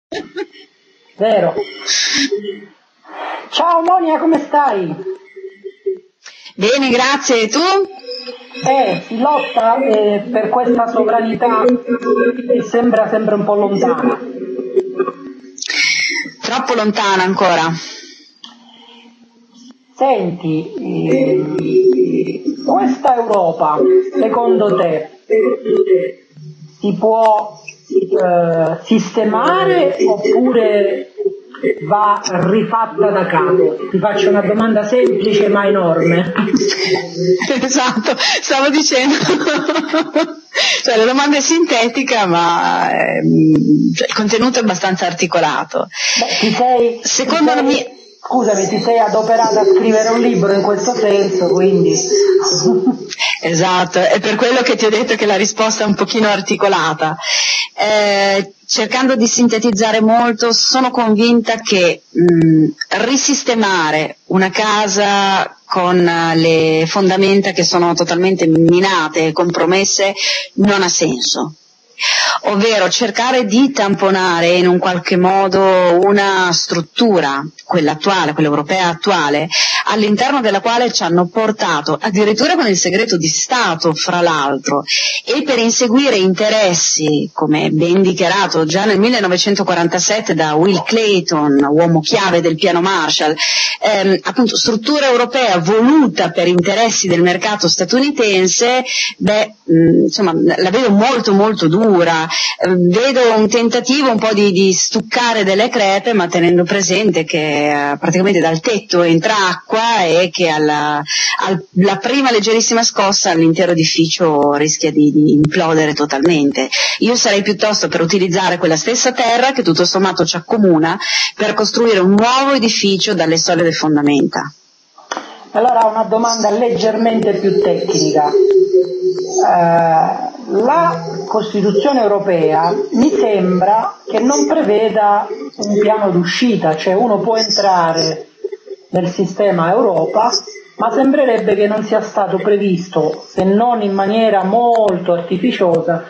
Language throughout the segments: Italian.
Vero. Ciao Monia, come stai? Bene, grazie. E tu? Si lotta per questa sovranità che sembra sempre un po' lontana. Troppo lontana ancora. Senti, questa Europa, secondo te, si può sistemare oppure va rifatta da capo? Ti faccio una domanda semplice ma enorme. Esatto, stavo dicendo. Cioè, la domanda è sintetica, ma il contenuto è abbastanza articolato. Scusami, ti sei adoperata a scrivere un libro in questo senso, quindi. Esatto, è per quello che ti ho detto che la risposta è un pochino articolata. Cercando di sintetizzare molto, sono convinta che risistemare una casa con le fondamenta che sono totalmente minate e compromesse non ha senso. Ovvero cercare di tamponare in un qualche modo una struttura, quella attuale, quella europea attuale, all'interno della quale ci hanno portato, addirittura con il segreto di Stato, fra l'altro, e per inseguire interessi, come ben dichiarato già nel 1947 da Will Clayton, uomo chiave del piano Marshall, appunto struttura europea voluta per interessi del mercato statunitense, insomma, la vedo molto molto dura. Vedo un tentativo un po' di stuccare delle crepe, ma tenendo presente che praticamente dal tetto entra acqua e che alla prima leggerissima scossa l'intero edificio rischia di implodere totalmente. Io sarei piuttosto per utilizzare quella stessa terra che tutto sommato ci accomuna per costruire un nuovo edificio dalle solide fondamenta. Allora una domanda leggermente più tecnica. La Costituzione europea mi sembra che non preveda un piano d'uscita, cioè uno può entrare nel sistema Europa, ma sembrerebbe che non sia stato previsto, se non in maniera molto artificiosa,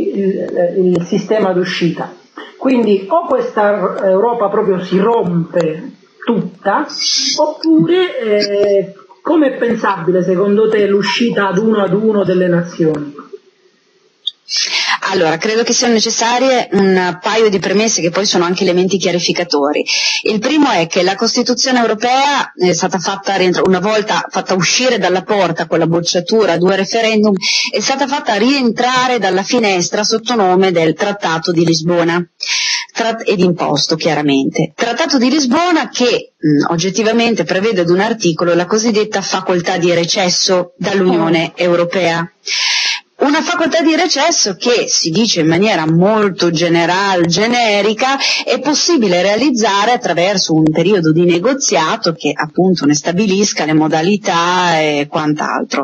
il sistema d'uscita. Quindi o questa Europa proprio si rompe tutta, oppure come è pensabile secondo te l'uscita ad uno delle nazioni? Allora, credo che siano necessarie un paio di premesse che poi sono anche elementi chiarificatori. Il primo è che la Costituzione europea è stata fatta una volta fatta uscire dalla porta con la bocciatura a 2 referendum, è stata fatta rientrare dalla finestra sotto nome del Trattato di Lisbona. Ed imposto chiaramente. Trattato di Lisbona che oggettivamente prevede ad un articolo la cosiddetta facoltà di recesso dall'Unione Europea. Una facoltà di recesso che, si dice in maniera molto generica, è possibile realizzare attraverso un periodo di negoziato che appunto ne stabilisca le modalità e quant'altro,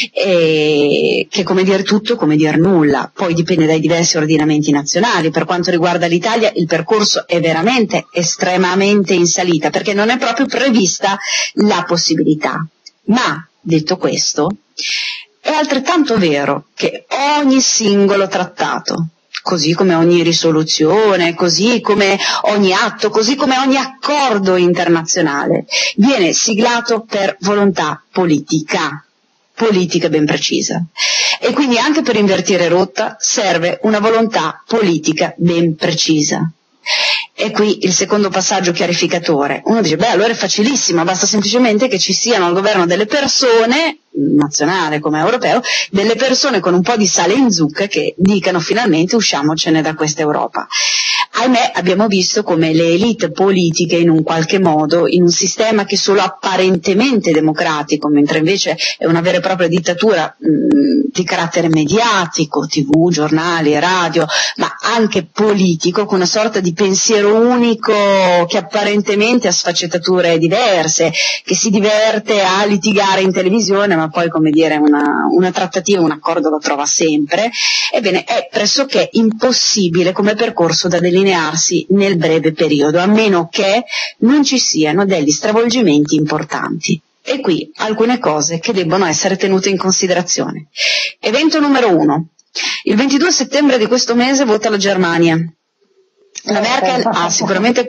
e che come dire tutto, come dire nulla. Poi dipende dai diversi ordinamenti nazionali. Per quanto riguarda l'Italia il percorso è veramente estremamente in salita, perché non è proprio prevista la possibilità. Ma, detto questo, è altrettanto vero che ogni singolo trattato, così come ogni risoluzione, così come ogni atto, così come ogni accordo internazionale, viene siglato per volontà politica ben precisa. E quindi anche per invertire rotta serve una volontà politica ben precisa. E qui il secondo passaggio chiarificatore. Uno dice, allora è facilissimo, basta semplicemente che ci siano al governo delle persone, nazionale come europeo, delle persone con un po' di sale in zucca che dicano finalmente usciamocene da questa Europa. Ahimè, abbiamo visto come le elite politiche in un qualche modo, in un sistema che è solo apparentemente democratico, mentre invece è una vera e propria dittatura di carattere mediatico, TV, giornali, radio, ma anche politico, con una sorta di pensiero unico che apparentemente ha sfaccettature diverse, che si diverte a litigare in televisione, ma poi, come dire, una trattativa, un accordo lo trova sempre. Ebbene, è pressoché impossibile come percorso da delinearsi nel breve periodo, a meno che non ci siano degli stravolgimenti importanti. E qui alcune cose che debbono essere tenute in considerazione. Evento numero 1. Il 22 settembre di questo mese vota la Germania. La Merkel ha sicuramente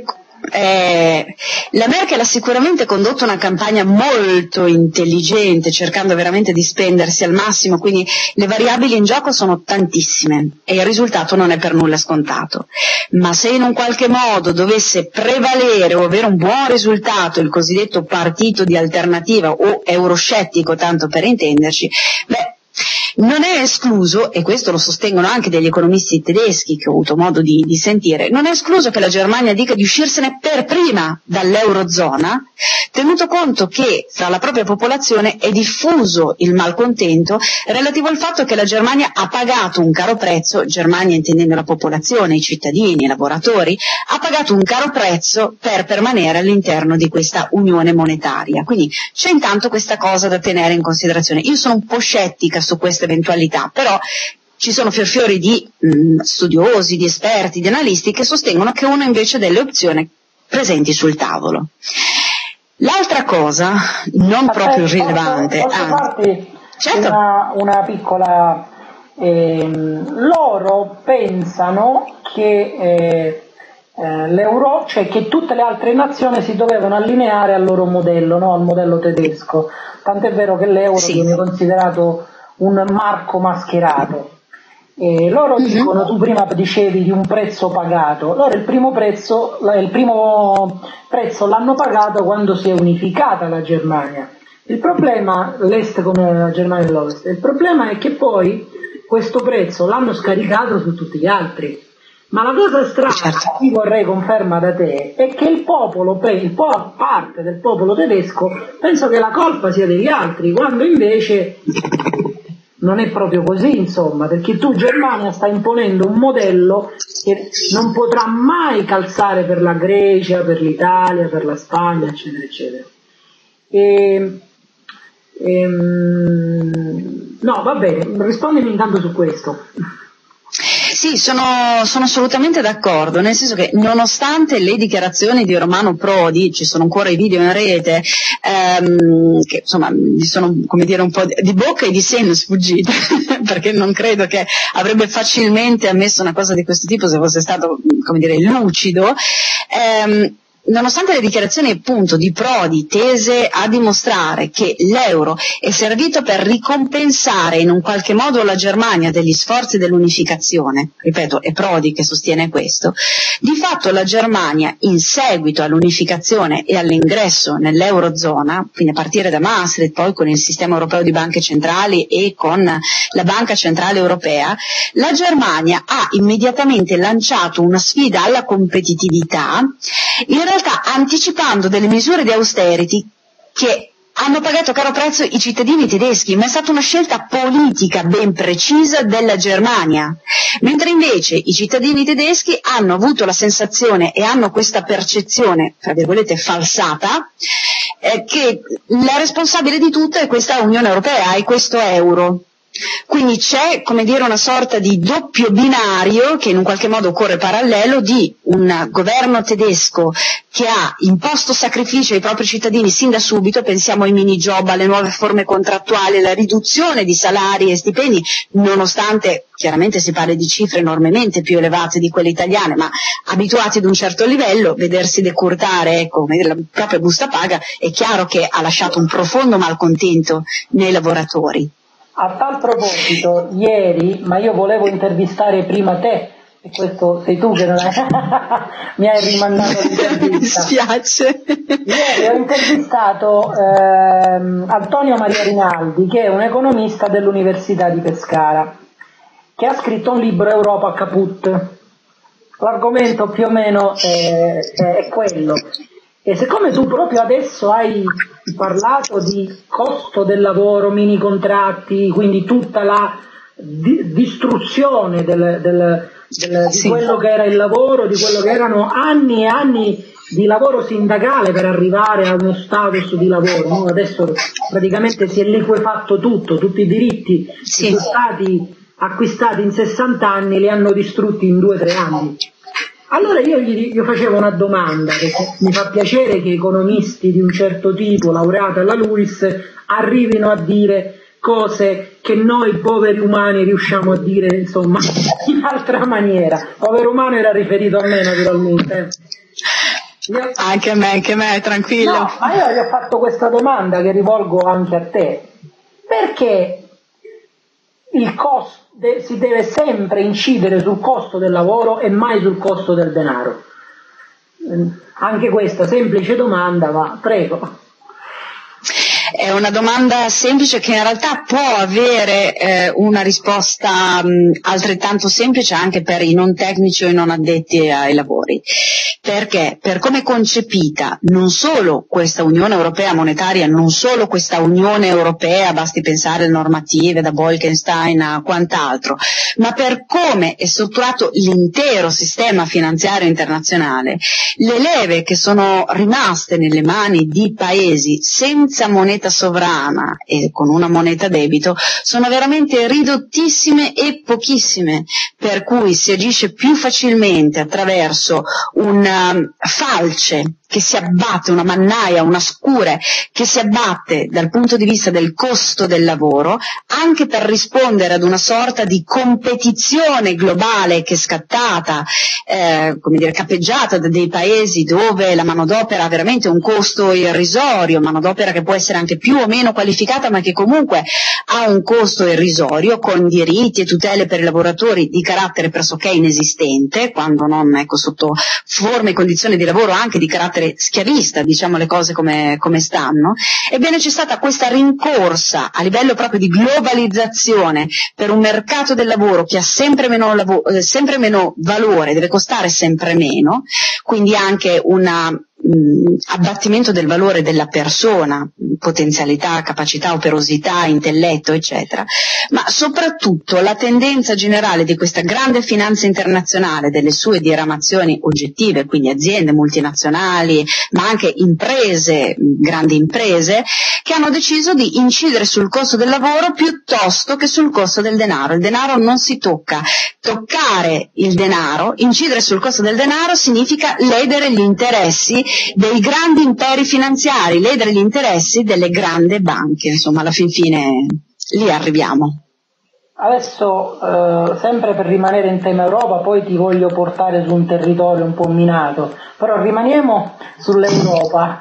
condotto una campagna molto intelligente, cercando veramente di spendersi al massimo, quindi le variabili in gioco sono tantissime e il risultato non è per nulla scontato. Ma se in un qualche modo dovesse prevalere o avere un buon risultato il cosiddetto partito di alternativa o euroscettico, tanto per intenderci, non è escluso, e questo lo sostengono anche degli economisti tedeschi che ho avuto modo di sentire, non è escluso che la Germania dica di uscirsene per prima dall'Eurozona, tenuto conto che fra la propria popolazione è diffuso il malcontento relativo al fatto che la Germania ha pagato un caro prezzo, Germania intendendo la popolazione, i cittadini, i lavoratori, ha pagato un caro prezzo per permanere all'interno di questa unione monetaria. Quindi c'è intanto questa cosa da tenere in considerazione. Io sono un po' scettica su questa eventualità, però ci sono fiorfiori di studiosi, di esperti, di analisti che sostengono che è una invece delle opzioni presenti sul tavolo. L'altra cosa, non proprio rilevante, posso farti certo. una piccola loro pensano che cioè che tutte le altre nazioni si dovevano allineare al loro modello, no? Al modello tedesco, tant'è vero che l'euro viene considerato un marco mascherato. E loro dicono, tu prima dicevi di un prezzo pagato, loro il primo prezzo l'hanno pagato quando si è unificata la Germania. Il problema, l'Est come la Germania e l'Ovest, il problema è che poi questo prezzo l'hanno scaricato su tutti gli altri. Ma la cosa strana, qui vorrei conferma da te, è che il popolo, parte del popolo tedesco, penso che la colpa sia degli altri, quando invece non è proprio così, insomma, perché tu Germania stai imponendo un modello che non potrà mai calzare per la Grecia, per l'Italia, per la Spagna, eccetera, eccetera. No, va bene, rispondimi intanto su questo. Sì, sono assolutamente d'accordo, nel senso che nonostante le dichiarazioni di Romano Prodi, ci sono ancora i video in rete, che insomma gli sono, come dire, un po' di bocca e di seno sfuggite, perché non credo che avrebbe facilmente ammesso una cosa di questo tipo se fosse stato, come dire, lucido. Nonostante le dichiarazioni appunto di Prodi tese a dimostrare che l'euro è servito per ricompensare in un qualche modo la Germania degli sforzi dell'unificazione, ripeto, è Prodi che sostiene questo, di fatto la Germania in seguito all'unificazione e all'ingresso nell'eurozona, quindi a partire da Maastricht, poi con il sistema europeo di banche centrali e con la Banca Centrale Europea, la Germania ha immediatamente lanciato una sfida alla competitività, in realtà anticipando delle misure di austerity che hanno pagato caro prezzo i cittadini tedeschi, ma è stata una scelta politica ben precisa della Germania, mentre invece i cittadini tedeschi hanno avuto la sensazione e hanno questa percezione, tra virgolette, falsata, che la responsabile di tutto è questa Unione Europea e questo euro. Quindi c'è, come dire, una sorta di doppio binario che in un qualche modo corre parallelo di un governo tedesco che ha imposto sacrifici ai propri cittadini sin da subito, pensiamo ai mini job, alle nuove forme contrattuali, alla riduzione di salari e stipendi, nonostante chiaramente si parli di cifre enormemente più elevate di quelle italiane, ma abituati ad un certo livello, vedersi decurtare, ecco, la propria busta paga, è chiaro che ha lasciato un profondo malcontento nei lavoratori. A tal proposito, ieri, ma io volevo intervistare prima te, e questo sei tu che non hai mi hai rimandato l'intervista. Mi spiace. Ieri ho intervistato Antonio Maria Rinaldi, che è un economista dell'Università di Pescara, che ha scritto un libro, Europa Caput. L'argomento più o meno è quello. E siccome tu proprio adesso hai parlato di costo del lavoro, mini contratti, quindi tutta la distruzione di quello che era il lavoro, di quello che erano anni e anni di lavoro sindacale per arrivare a uno status di lavoro, no? Adesso praticamente si è liquefatto tutto, tutti i diritti che sono stati acquistati in 60 anni li hanno distrutti in 2 o 3 anni. Allora io gli facevo una domanda, perché mi fa piacere che economisti di un certo tipo, laureati alla LUISS, arrivino a dire cose che noi poveri umani riusciamo a dire, insomma, in altra maniera. Povero umano era riferito a me, naturalmente. Anche a me, tranquillo. No, ma io gli ho fatto questa domanda che rivolgo anche a te. Perché il costo si deve sempre incidere sul costo del lavoro e mai sul costo del denaro? Anche questa semplice domanda, ma prego. È una domanda semplice che in realtà può avere una risposta altrettanto semplice anche per i non tecnici o i non addetti ai lavori. Perché? Per come è concepita non solo questa Unione Europea monetaria, non solo questa Unione Europea, basti pensare alle normative da Bolkestein a quant'altro, ma per come è strutturato l'intero sistema finanziario internazionale, le leve che sono rimaste nelle mani di paesi senza moneta sovrana e con una moneta debito sono veramente ridottissime e pochissime, per cui si agisce più facilmente attraverso un falce che si abbatte, una mannaia, una scure che si abbatte dal punto di vista del costo del lavoro, anche per rispondere ad una sorta di competizione globale che è scattata, capeggiata da dei paesi dove la manodopera ha veramente un costo irrisorio, manodopera che può essere anche più o meno qualificata ma che comunque ha un costo irrisorio, con diritti e tutele per i lavoratori di carattere pressoché inesistente, quando non sotto forme e condizioni di lavoro anche di carattere schiavista, diciamo le cose come stanno. Ebbene, c'è stata questa rincorsa a livello proprio di globalizzazione per un mercato del lavoro che ha sempre meno valore, deve costare sempre meno, quindi anche un abbattimento del valore della persona, potenzialità, capacità, operosità, intelletto, eccetera, ma soprattutto la tendenza generale di questa grande finanza internazionale, delle sue diramazioni oggettive, quindi aziende multinazionali, ma anche imprese, grandi imprese, che hanno deciso di incidere sul costo del lavoro piuttosto che sul costo del denaro. Il denaro non si tocca. Toccare il denaro, incidere sul costo del denaro, significa ledere gli interessi dei grandi imperi finanziari, ledere gli interessi delle grandi banche, insomma alla fin fine lì arriviamo. Adesso, sempre per rimanere in tema Europa, poi ti voglio portare su un territorio un po' minato, però rimaniamo sull'Europa.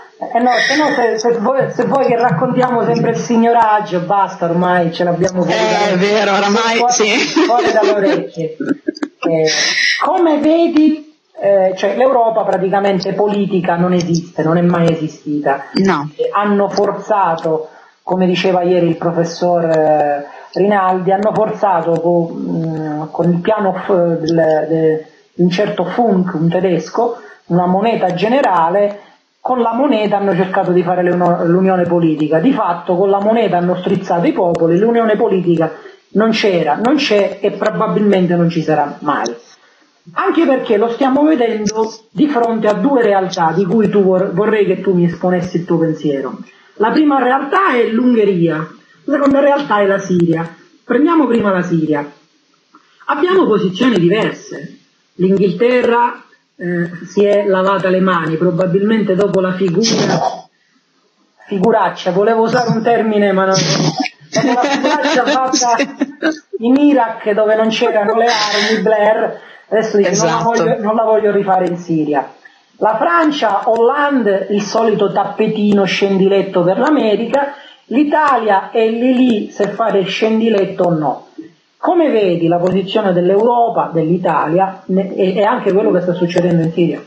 Se vuoi che raccontiamo sempre il signoraggio, basta, ormai ce l'abbiamo fuori. È vero, oramai fuori dalle orecchie. Come vedi, cioè l'Europa praticamente politica non esiste, non è mai esistita. No. Hanno forzato, come diceva ieri il professor Rinaldi, hanno forzato con il piano di un certo Funk, un tedesco, una moneta generale. Con la moneta hanno cercato di fare l'unione politica, di fatto con la moneta hanno strizzato i popoli, l'unione politica non c'era, non c'è e probabilmente non ci sarà mai. Anche perché lo stiamo vedendo di fronte a due realtà di cui vorrei che tu mi esponessi il tuo pensiero. La prima realtà è l'Ungheria, la seconda realtà è la Siria. Prendiamo prima la Siria. Abbiamo posizioni diverse. L'Inghilterra si è lavata le mani, probabilmente dopo la figuraccia, volevo usare un termine ma non dopo la figuraccia fatta in Iraq dove non c'erano le armi, Blair, adesso dice esatto. non la voglio rifare in Siria. La Francia, Hollande, il solito tappetino scendiletto per l'America, l'Italia è lì se fare scendiletto o no. Come vedi la posizione dell'Europa, dell'Italia e anche quello che sta succedendo in Siria?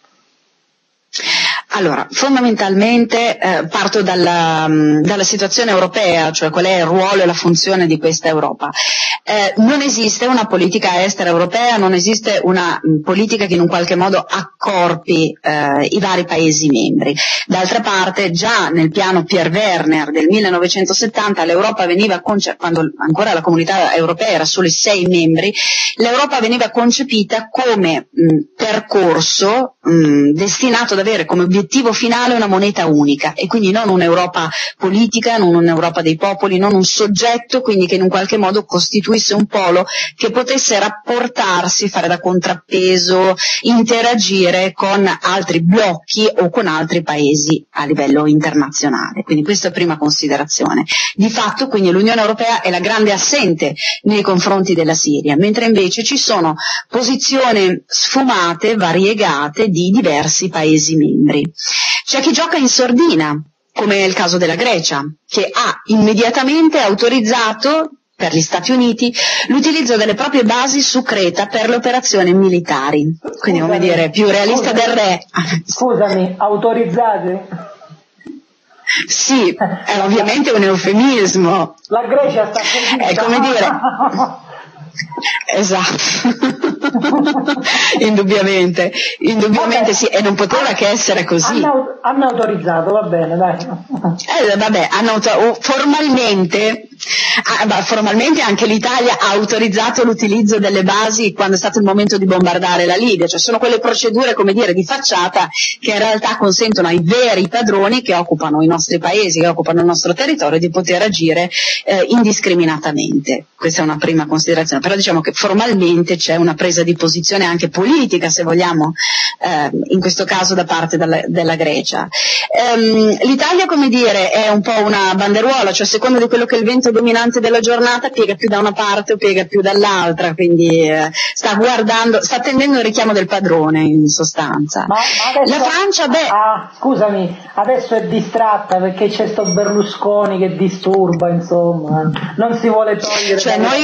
Allora, fondamentalmente parto dalla situazione europea, cioè qual è il ruolo e la funzione di questa Europa. Non esiste una politica estera europea, non esiste una politica che in un qualche modo accorpi i vari Paesi membri. D'altra parte, già nel piano Pierre Werner del 1970, l'Europa veniva quando ancora la comunità europea era solo 6 membri, l'Europa veniva concepita come percorso destinato ad avere come obiettivo finale una moneta unica, e quindi non un'Europa politica, non un'Europa dei popoli, non un soggetto, quindi che in un qualche modo costituisse un polo che potesse rapportarsi, fare da contrappeso, interagire con altri blocchi o con altri paesi a livello internazionale. Quindi questa è la prima considerazione. Di fatto quindi l'Unione Europea è la grande assente nei confronti della Siria, mentre invece ci sono posizioni sfumate, variegate di diversi Paesi membri. C'è chi gioca in sordina, come è il caso della Grecia, che ha immediatamente autorizzato per gli Stati Uniti l'utilizzo delle proprie basi su Creta per le operazioni militari. Quindi, come dire, più realista del re. Scusami, autorizzate? Sì, è ovviamente un eufemismo. La Grecia sta così. È come dire... Esatto. indubbiamente Vabbè, sì, e non poteva che essere così. Hanno autorizzato, va bene, dai. Vabbè, formalmente anche l'Italia ha autorizzato l'utilizzo delle basi quando è stato il momento di bombardare la Libia, cioè sono quelle procedure, come dire, di facciata che in realtà consentono ai veri padroni che occupano i nostri paesi, che occupano il nostro territorio, di poter agire indiscriminatamente. Questa è una prima considerazione, però diciamo che formalmente c'è una presa di posizione anche politica, se vogliamo, in questo caso da parte della Grecia. L'Italia, come dire, è un po' una banderuola, cioè a seconda di quello che è il vento dominante della giornata piega più da una parte o piega più dall'altra, quindi sta attendendo il richiamo del padrone in sostanza. Ma adesso, la Francia, scusami, adesso è distratta perché c'è sto Berlusconi che disturba, insomma, non si vuole togliere. Cioè noi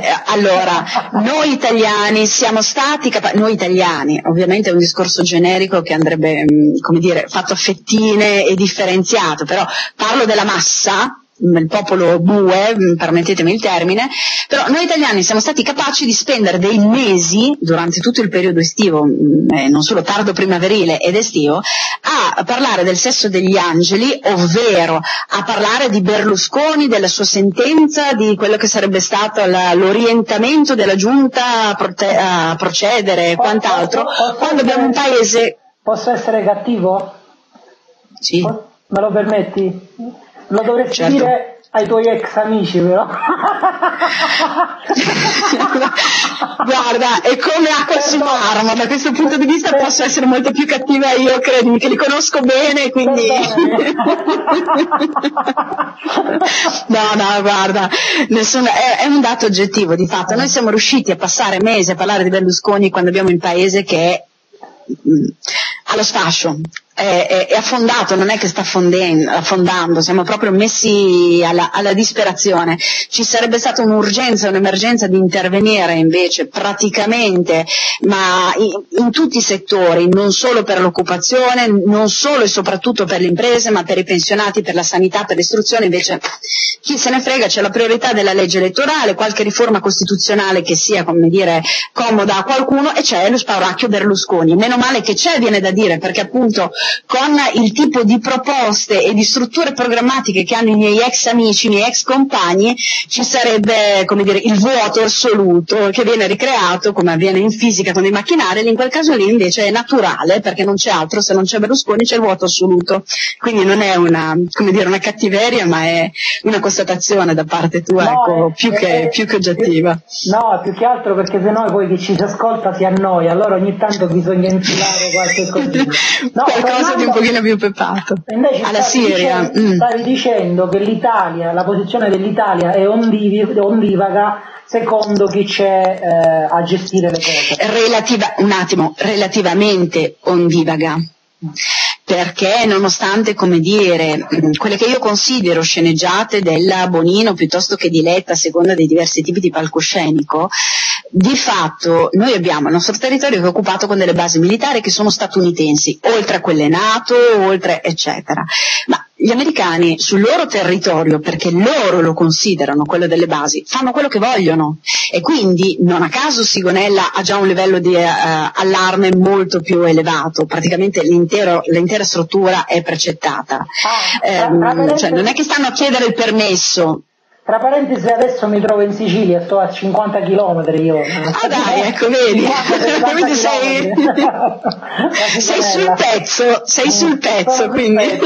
italiani siamo stati noi italiani, ovviamente è un discorso generico che andrebbe, come dire, fatto a fettine e differenziato, però parlo della massa, il popolo bue, permettetemi il termine, però noi italiani siamo stati capaci di spendere dei mesi durante tutto il periodo estivo, non solo tardo primaverile ed estivo, a parlare del sesso degli angeli, ovvero a parlare di Berlusconi, della sua sentenza, di quello che sarebbe stato l'orientamento della giunta a procedere e quant'altro, quando abbiamo un paese... Posso essere cattivo? Sì. Me lo permetti? Lo dovresti dire ai tuoi ex amici, però. Guarda, è come acqua su marmo, da questo punto di vista posso essere molto più cattiva io, credimi, che li conosco bene, quindi... No, guarda, è un dato oggettivo, di fatto. Noi siamo riusciti a passare mesi a parlare di Berlusconi quando abbiamo un paese che è allo sfascio, è affondato, non è che sta affondando, siamo proprio messi alla disperazione. Ci sarebbe stata un'urgenza, un'emergenza di intervenire invece praticamente, ma in tutti i settori, non solo per l'occupazione, non solo e soprattutto per le imprese, ma per i pensionati, per la sanità, per l'istruzione. Invece chi se ne frega, c'è la priorità della legge elettorale, qualche riforma costituzionale che sia, come dire, comoda a qualcuno, e c'è lo spauracchio Berlusconi. Meno male che c'è, viene da dire, perché appunto con il tipo di proposte e di strutture programmatiche che hanno i miei ex amici, i miei ex compagni, ci sarebbe, come dire, il vuoto assoluto che viene ricreato, come avviene in fisica con i macchinari. In quel caso lì invece è naturale, perché non c'è altro, se non c'è Berlusconi c'è il vuoto assoluto. Quindi non è una cattiveria, ma è una constatazione da parte tua, no, ecco, più che oggettiva. No, più che altro perché sennò poi chi ci ascolta si annoia, allora ogni tanto bisogna infilare qualche cosina. No, qualcosa di un pochino più pepato. Alla Siria. Stavi dicendo che la posizione dell'Italia è ondivaga secondo chi c'è a gestire le cose. Relativamente ondivaga. Perché nonostante, come dire, quelle che io considero sceneggiate della Bonino piuttosto che di Letta, a seconda dei diversi tipi di palcoscenico, di fatto noi abbiamo il nostro territorio che è occupato con delle basi militari che sono statunitensi, oltre a quelle NATO, oltre eccetera. Ma gli americani sul loro territorio, perché loro lo considerano quello delle basi, fanno quello che vogliono, e quindi non a caso Sigonella ha già un livello di allarme molto più elevato, praticamente l'intera struttura è precettata, cioè non è che stanno a chiedere il permesso. Tra parentesi, adesso mi trovo in Sicilia, sto a 50 km io. Ah dai, ecco, vedi. Quindi sei sul pezzo, quindi.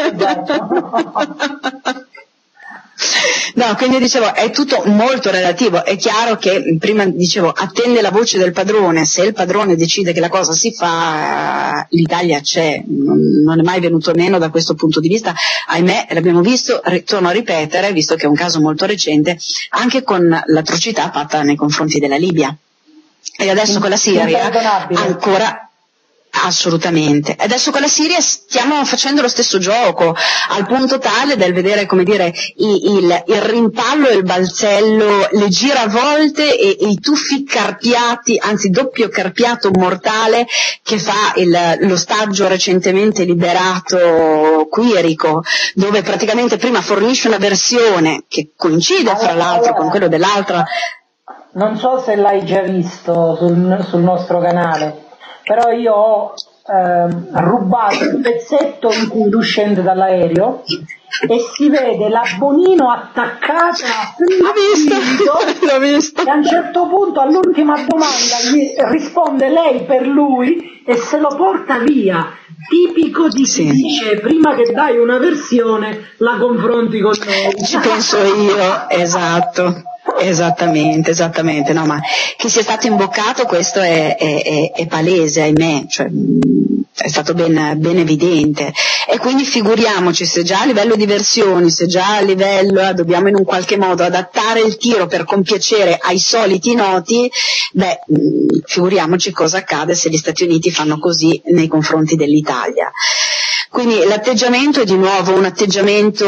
No, quindi dicevo, è tutto molto relativo. È chiaro che prima dicevo, attende la voce del padrone, se il padrone decide che la cosa si fa, l'Italia c'è, non è mai venuto meno da questo punto di vista, ahimè, l'abbiamo visto, torno a ripetere, visto che è un caso molto recente, anche con l'atrocità fatta nei confronti della Libia. E adesso con la Siria ancora. Assolutamente. Adesso con la Siria stiamo facendo lo stesso gioco, al punto tale del vedere, come dire, il rimpallo e il balzello, le giravolte e i tuffi carpiati, anzi doppio carpiato mortale che fa l'ostaggio recentemente liberato Quirico, dove praticamente prima fornisce una versione che coincide fra l'altro con quello dell'altra. Non so se l'hai già visto sul nostro canale, però io ho rubato un pezzetto in cui lui scende dall'aereo e si vede la Bonino attaccata l'ho visto. E a un certo punto all'ultima domanda gli risponde lei per lui e se lo porta via, tipico di chi dice prima che dai una versione la confronti con noi. Ci penso io, esatto. Esattamente, no, ma che sia stato imboccato questo è palese, ahimè, cioè, è stato ben evidente, e quindi figuriamoci se già a livello di versioni, se già a livello dobbiamo in un qualche modo adattare il tiro per compiacere ai soliti noti, figuriamoci cosa accade se gli Stati Uniti fanno così nei confronti dell'Italia. Quindi l'atteggiamento è di nuovo un atteggiamento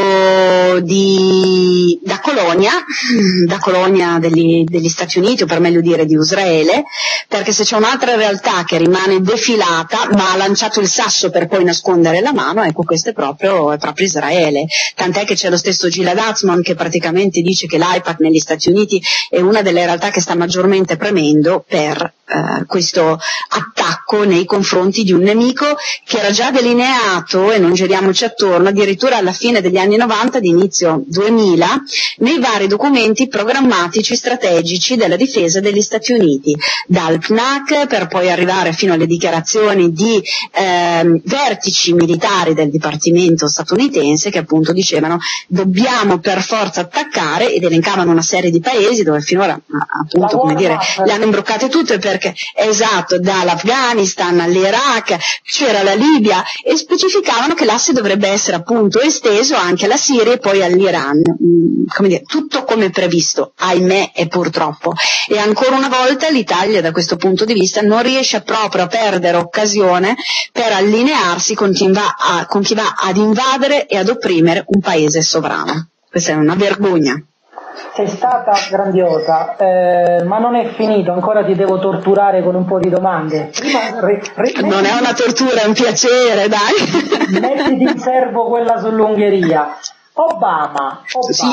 da colonia degli Stati Uniti, o per meglio dire di Israele, perché se c'è un'altra realtà che rimane defilata ma ha lanciato il sasso per poi nascondere la mano, ecco, questo è proprio Israele. Tant'è che c'è lo stesso Gilad Atzmon che praticamente dice che l'AIPAC negli Stati Uniti è una delle realtà che sta maggiormente premendo per questo attacco nei confronti di un nemico che era già delineato, e non giriamoci attorno, addirittura alla fine degli anni 90, di inizio 2000, nei vari documenti programmatici strategici della difesa degli Stati Uniti, dal PNAC per poi arrivare fino alle dichiarazioni di vertici militari del Dipartimento statunitense che appunto dicevano dobbiamo per forza attaccare, ed elencavano una serie di paesi dove finora appunto, come dire, le hanno imbroccate tutte, perché esatto, dall'Afghanistan all'Iraq, c'era la Libia, e specificavano che l'asse dovrebbe essere appunto esteso anche alla Siria e poi all'Iran, come dire, tutto come previsto, ahimè e purtroppo. E ancora una volta l'Italia da questo punto di vista non riesce proprio a perdere occasione per allinearsi con chi va ad invadere e ad opprimere un paese sovrano. Questa è una vergogna. Sei stata grandiosa, ma non è finito, ancora ti devo torturare con un po' di domande. Non è una tortura, è un piacere, dai. Mettiti in serbo quella sull'Ungheria. Obama. Sì.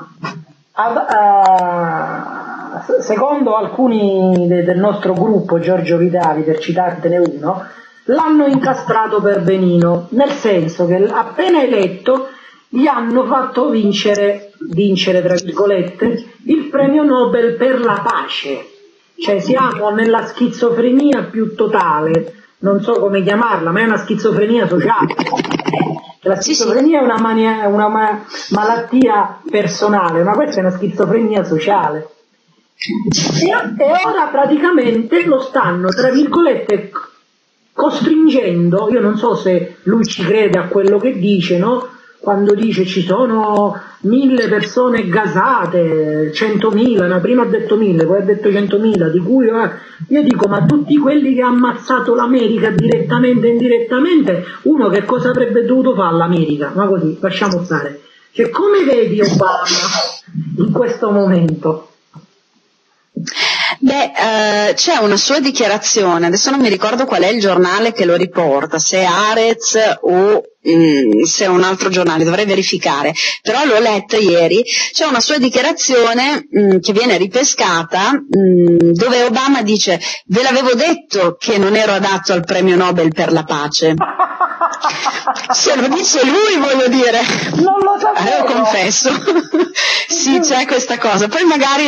Secondo alcuni del nostro gruppo, Giorgio Vitali, per citartene uno, l'hanno incastrato per benino, nel senso che appena eletto gli hanno fatto vincere tra virgolette il premio Nobel per la pace, cioè siamo nella schizofrenia più totale, non so come chiamarla, ma è una schizofrenia sociale. La schizofrenia è una malattia personale, ma questa è una schizofrenia sociale. E ora praticamente lo stanno, tra virgolette, costringendo. Io non so se lui ci crede a quello che dice, no? Quando dice ci sono 1000 persone gasate, 100.000, prima ha detto 1000, poi ha detto 100.000, di cui io dico, ma tutti quelli che ha ammazzato l'America direttamente e indirettamente, uno che cosa avrebbe dovuto fare l'America? Ma così, lasciamo stare. Cioè, come vedi Obama in questo momento? C'è una sua dichiarazione, adesso non mi ricordo qual è il giornale che lo riporta, se è Haaretz o se è un altro giornale, dovrei verificare, però l'ho letta ieri. C'è una sua dichiarazione che viene ripescata, dove Obama dice: ve l'avevo detto che non ero adatto al premio Nobel per la pace. Se lo dice lui, voglio dire. Non lo sapevo. Lo confesso. Sì, c'è questa cosa. Poi magari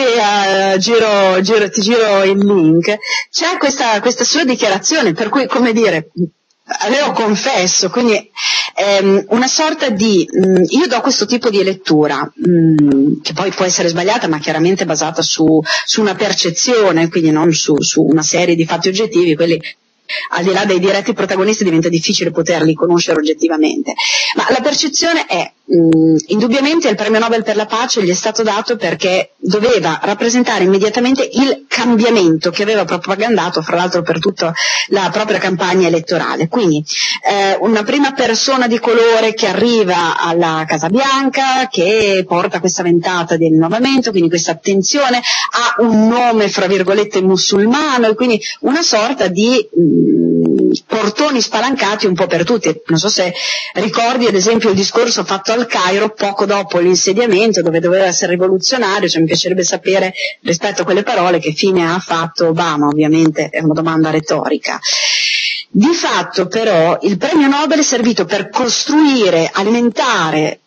ti giro il link. C'è questa sua dichiarazione, per cui, come dire, lo confesso, quindi una sorta di io do questo tipo di lettura che poi può essere sbagliata, ma chiaramente basata su una percezione, quindi non su una serie di fatti oggettivi. Quelli, al di là dei diretti protagonisti, diventa difficile poterli conoscere oggettivamente, ma la percezione è indubbiamente il premio Nobel per la pace gli è stato dato perché doveva rappresentare immediatamente il cambiamento che aveva propagandato, fra l'altro, per tutta la propria campagna elettorale. Quindi una prima persona di colore che arriva alla Casa Bianca, che porta questa ventata di rinnovamento, quindi questa attenzione, ha un nome fra virgolette musulmano, e quindi una sorta di portoni spalancati un po' per tutti. Non so se ricordi ad esempio il discorso fatto al Cairo poco dopo l'insediamento, dove doveva essere rivoluzionario. Cioè, mi piacerebbe sapere rispetto a quelle parole che fine ha fatto Obama. Ovviamente è una domanda retorica. Di fatto però il premio Nobel è servito per costruire, alimentare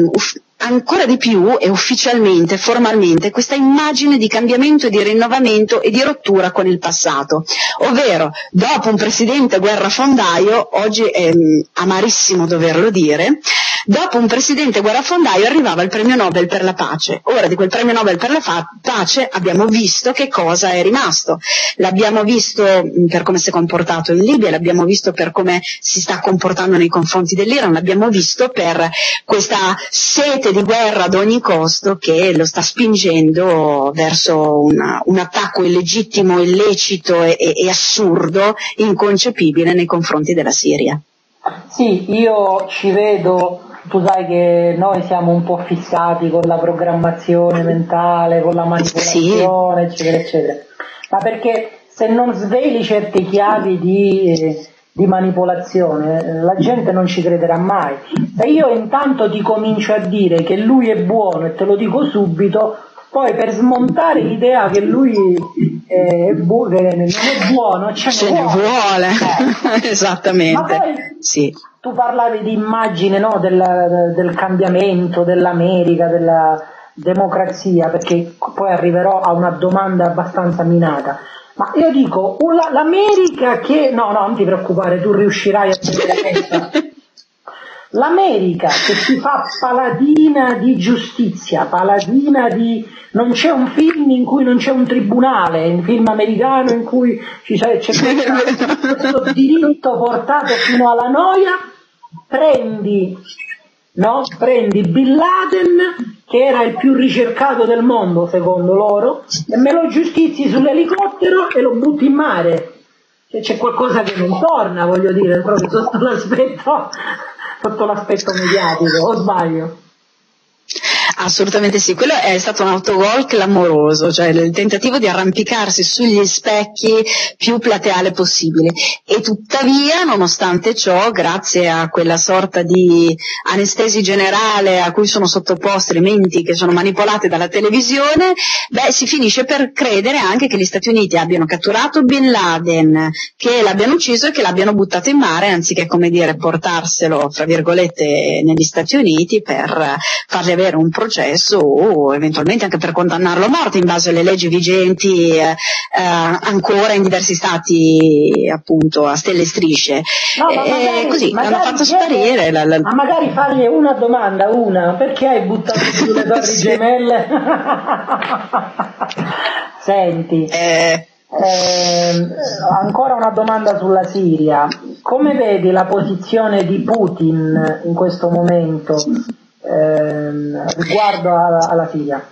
ancora di più e ufficialmente, formalmente, questa immagine di cambiamento e di rinnovamento e di rottura con il passato, ovvero dopo un presidente guerrafondaio, oggi è amarissimo doverlo dire, dopo un presidente guerrafondaio arrivava il premio Nobel per la pace. Ora di quel premio Nobel per la pace abbiamo visto che cosa è rimasto, l'abbiamo visto per come si è comportato in Libia, l'abbiamo visto per come si sta comportando nei confronti dell'Iran, l'abbiamo visto per questa sete di guerra ad ogni costo che lo sta spingendo verso un attacco illegittimo, illecito e assurdo, inconcepibile nei confronti della Siria. Sì, io ci vedo, tu sai che noi siamo un po' fissati con la programmazione mentale, con la manipolazione, sì, eccetera, eccetera, ma perché se non sveli certe chiavi di manipolazione, la gente non ci crederà mai. Se io intanto ti comincio a dire che lui è buono e te lo dico subito, poi per smontare l'idea che lui non è buono ce ne vuole. Esattamente. Ma poi sì. Tu parlavi di immagine, no, del cambiamento dell'America, della democrazia, perché poi arriverò a una domanda abbastanza minata. Ma io dico, l'America che... No, non ti preoccupare, tu riuscirai a tenere testa. L'America che si fa paladina di giustizia, paladina di... Non c'è un film in cui non c'è un tribunale, un film americano in cui c'è questo diritto portato fino alla noia. Prendi Bin Laden, che era il più ricercato del mondo secondo loro, e me lo giustizi sull'elicottero e lo butti in mare. C'è qualcosa che non torna, voglio dire, proprio sotto l'aspetto mediatico, o sbaglio? Assolutamente sì, quello è stato un autogol clamoroso, cioè il tentativo di arrampicarsi sugli specchi più plateale possibile, e tuttavia, nonostante ciò, grazie a quella sorta di anestesi generale a cui sono sottoposte le menti che sono manipolate dalla televisione, si finisce per credere anche che gli Stati Uniti abbiano catturato Bin Laden, che l'abbiano ucciso e che l'abbiano buttato in mare, anziché, come dire, portarselo, fra virgolette, negli Stati Uniti per fargli avere un processo o eventualmente anche per condannarlo a morte in base alle leggi vigenti ancora in diversi stati, appunto, a stelle e strisce. Così hanno fatto sparire ma magari fargli una domanda, perché hai buttato giù le torri gemelle? Senti, ancora una domanda sulla Siria. Come vedi la posizione di Putin in questo momento riguardo alla Siria?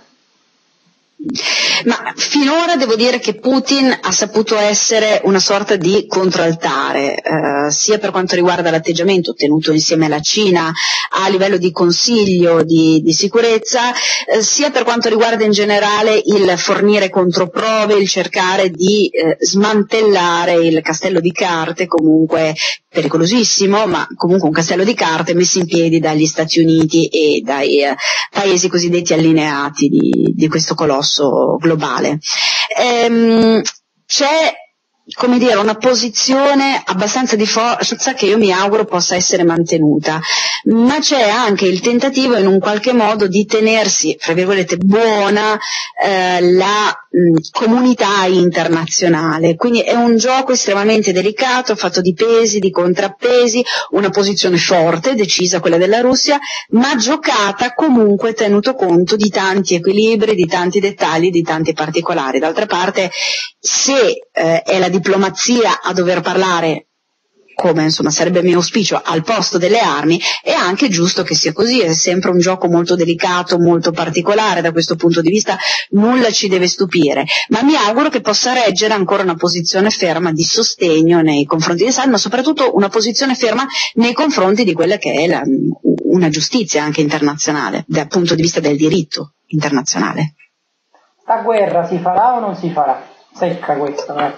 Ma finora devo dire che Putin ha saputo essere una sorta di controaltare, sia per quanto riguarda l'atteggiamento tenuto insieme alla Cina a livello di consiglio di sicurezza, sia per quanto riguarda in generale il fornire controprove, il cercare di smantellare il castello di carte, comunque pericolosissimo, ma comunque un castello di carte messo in piedi dagli Stati Uniti e dai paesi cosiddetti allineati di questo colosso globale. C'è come dire, una posizione abbastanza di forza che io mi auguro possa essere mantenuta, ma c'è anche il tentativo in un qualche modo di tenersi, fra virgolette, buona la comunità internazionale, quindi è un gioco estremamente delicato, fatto di pesi, di contrappesi, una posizione forte, decisa, quella della Russia, ma giocata comunque tenuto conto di tanti equilibri, di tanti dettagli, di tanti particolari. D'altra parte, se è la diplomazia a dover parlare, come insomma sarebbe mio auspicio, al posto delle armi, è anche giusto che sia così, è sempre un gioco molto delicato, molto particolare, da questo punto di vista nulla ci deve stupire, ma mi auguro che possa reggere ancora una posizione ferma di sostegno nei confronti di Assad, ma soprattutto una posizione ferma nei confronti di quella che è una giustizia anche internazionale, dal punto di vista del diritto internazionale. La guerra si farà o non si farà? Secca questa,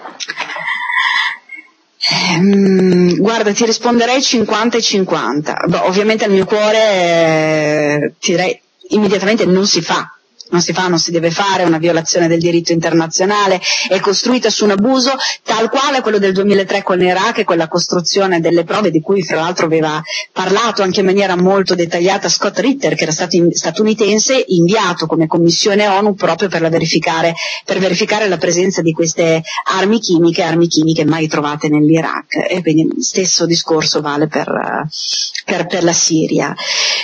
Guarda, ti risponderei 50 e 50. Ovviamente al mio cuore ti direi immediatamente non si fa, non si deve fare, una violazione del diritto internazionale, è costruita su un abuso tal quale quello del 2003 con l'Iraq e con la costruzione delle prove di cui fra l'altro aveva parlato anche in maniera molto dettagliata Scott Ritter, che era stato statunitense, inviato come commissione ONU proprio per verificare la presenza di queste armi chimiche mai trovate nell'Iraq, e quindi stesso discorso vale per la Siria.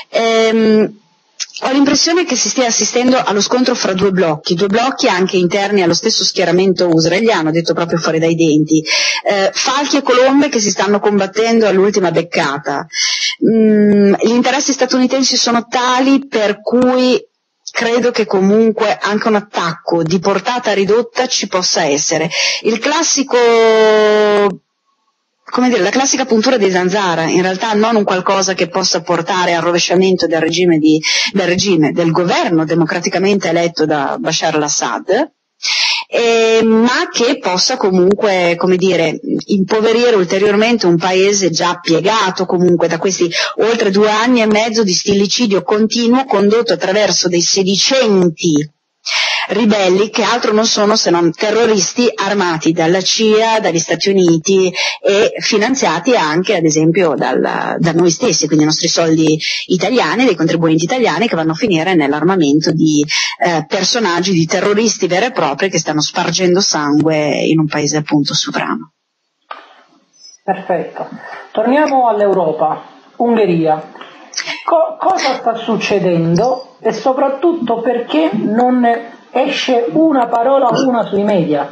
Ho l'impressione che si stia assistendo allo scontro fra due blocchi anche interni allo stesso schieramento israeliano, detto proprio fuori dai denti, falchi e colombe che si stanno combattendo all'ultima beccata. Gli interessi statunitensi sono tali per cui credo che comunque anche un attacco di portata ridotta ci possa essere. Il classico, la classica puntura di zanzara, in realtà non un qualcosa che possa portare al rovesciamento del governo democraticamente eletto da Bashar al-Assad, ma che possa comunque, impoverire ulteriormente un paese già piegato comunque da questi oltre 2 anni e mezzo di stillicidio continuo condotto attraverso dei sedicenti ribelli che altro non sono se non terroristi armati dalla CIA, dagli Stati Uniti e finanziati anche ad esempio da noi stessi, quindi i nostri soldi italiani, dei contribuenti italiani, che vanno a finire nell'armamento di personaggi, di terroristi veri e propri che stanno spargendo sangue in un paese appunto sovrano. Perfetto. Torniamo all'Europa. Ungheria. Cosa sta succedendo e soprattutto perché non esce una parola sui media?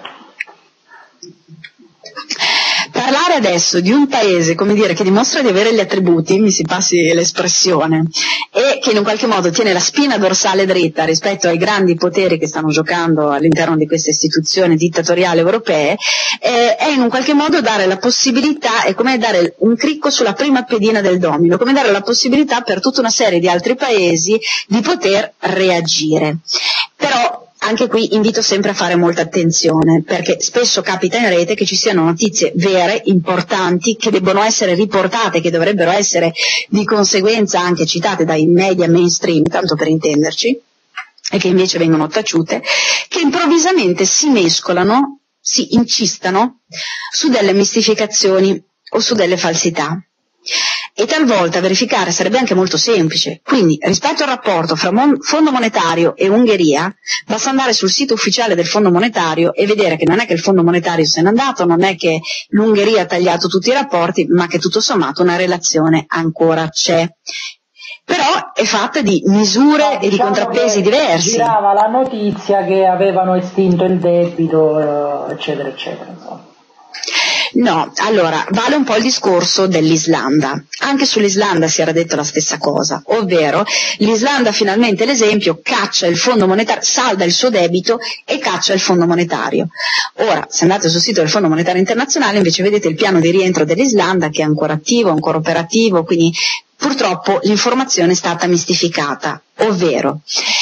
Parlare adesso di un paese, che dimostra di avere gli attributi, mi si passi l'espressione, e che in un qualche modo tiene la spina dorsale dritta rispetto ai grandi poteri che stanno giocando all'interno di queste istituzioni dittatoriali europee, è in un qualche modo dare la possibilità, è come dare un cricco sulla prima pedina del domino, come dare la possibilità per tutta una serie di altri paesi di poter reagire. Però anche qui invito sempre a fare molta attenzione, perché spesso capita in rete che ci siano notizie vere, importanti, che debbono essere riportate, che dovrebbero essere di conseguenza anche citate dai media mainstream, tanto per intenderci, e che invece vengono taciute, che improvvisamente si mescolano, si incistano su delle mistificazioni o su delle falsità. E talvolta verificare sarebbe anche molto semplice, quindi rispetto al rapporto fra Fondo Monetario e Ungheria basta andare sul sito ufficiale del Fondo Monetario e vedere che non è che il Fondo Monetario se n'è andato, non è che l'Ungheria ha tagliato tutti i rapporti, ma che tutto sommato una relazione ancora c'è. Però è fatta di misure e di contrappesi diversi. Girava la notizia che avevano estinto il debito, eccetera, eccetera, insomma. No, allora, vale un po' il discorso dell'Islanda. Anche sull'Islanda si era detto la stessa cosa, ovvero l'Islanda finalmente l'esempio caccia il Fondo Monetario, salda il suo debito e caccia il Fondo Monetario. Ora, se andate sul sito del Fondo Monetario Internazionale invece vedete il piano di rientro dell'Islanda che è ancora attivo, ancora operativo, quindi purtroppo l'informazione è stata mistificata, ovvero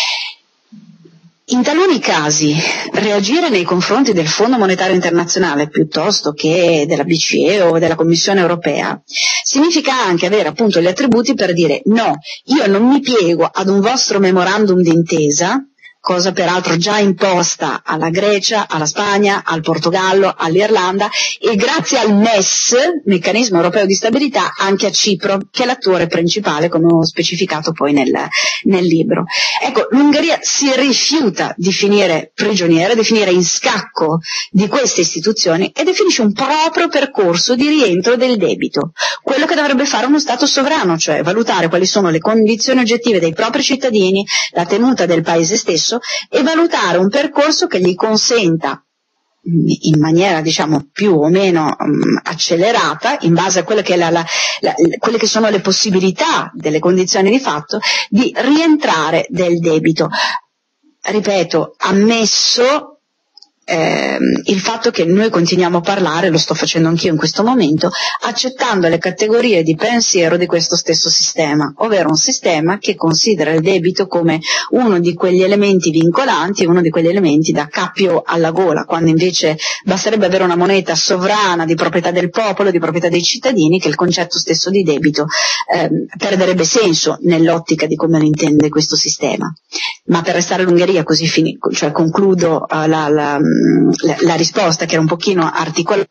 in taluni casi reagire nei confronti del Fondo Monetario Internazionale piuttosto che della BCE o della Commissione Europea significa anche avere appunto gli attributi per dire no, io non mi piego ad un vostro memorandum d'intesa cosa peraltro già imposta alla Grecia, alla Spagna, al Portogallo, all'Irlanda e grazie al MES, Meccanismo Europeo di Stabilità, anche a Cipro, che è l'attore principale, come ho specificato poi nel libro. Ecco, l'Ungheria si rifiuta di finire prigioniera, di finire in scacco di queste istituzioni e definisce un proprio percorso di rientro del debito, quello che dovrebbe fare uno Stato sovrano, cioè valutare quali sono le condizioni oggettive dei propri cittadini, la tenuta del paese stesso e valutare un percorso che gli consenta in maniera diciamo più o meno accelerata, in base a quelle che, quelle che sono le possibilità delle condizioni di fatto, di rientrare del debito. Ripeto, ammesso il fatto che noi continuiamo a parlare, lo sto facendo anch'io in questo momento, accettando le categorie di pensiero di questo stesso sistema, ovvero un sistema che considera il debito come uno di quegli elementi vincolanti, uno di quegli elementi da cappio alla gola, quando invece basterebbe avere una moneta sovrana di proprietà del popolo, di proprietà dei cittadini, che il concetto stesso di debito perderebbe senso nell'ottica di come lo intende questo sistema. Ma per restare all'Ungheria, così cioè concludo la risposta, che era un pochino articolata.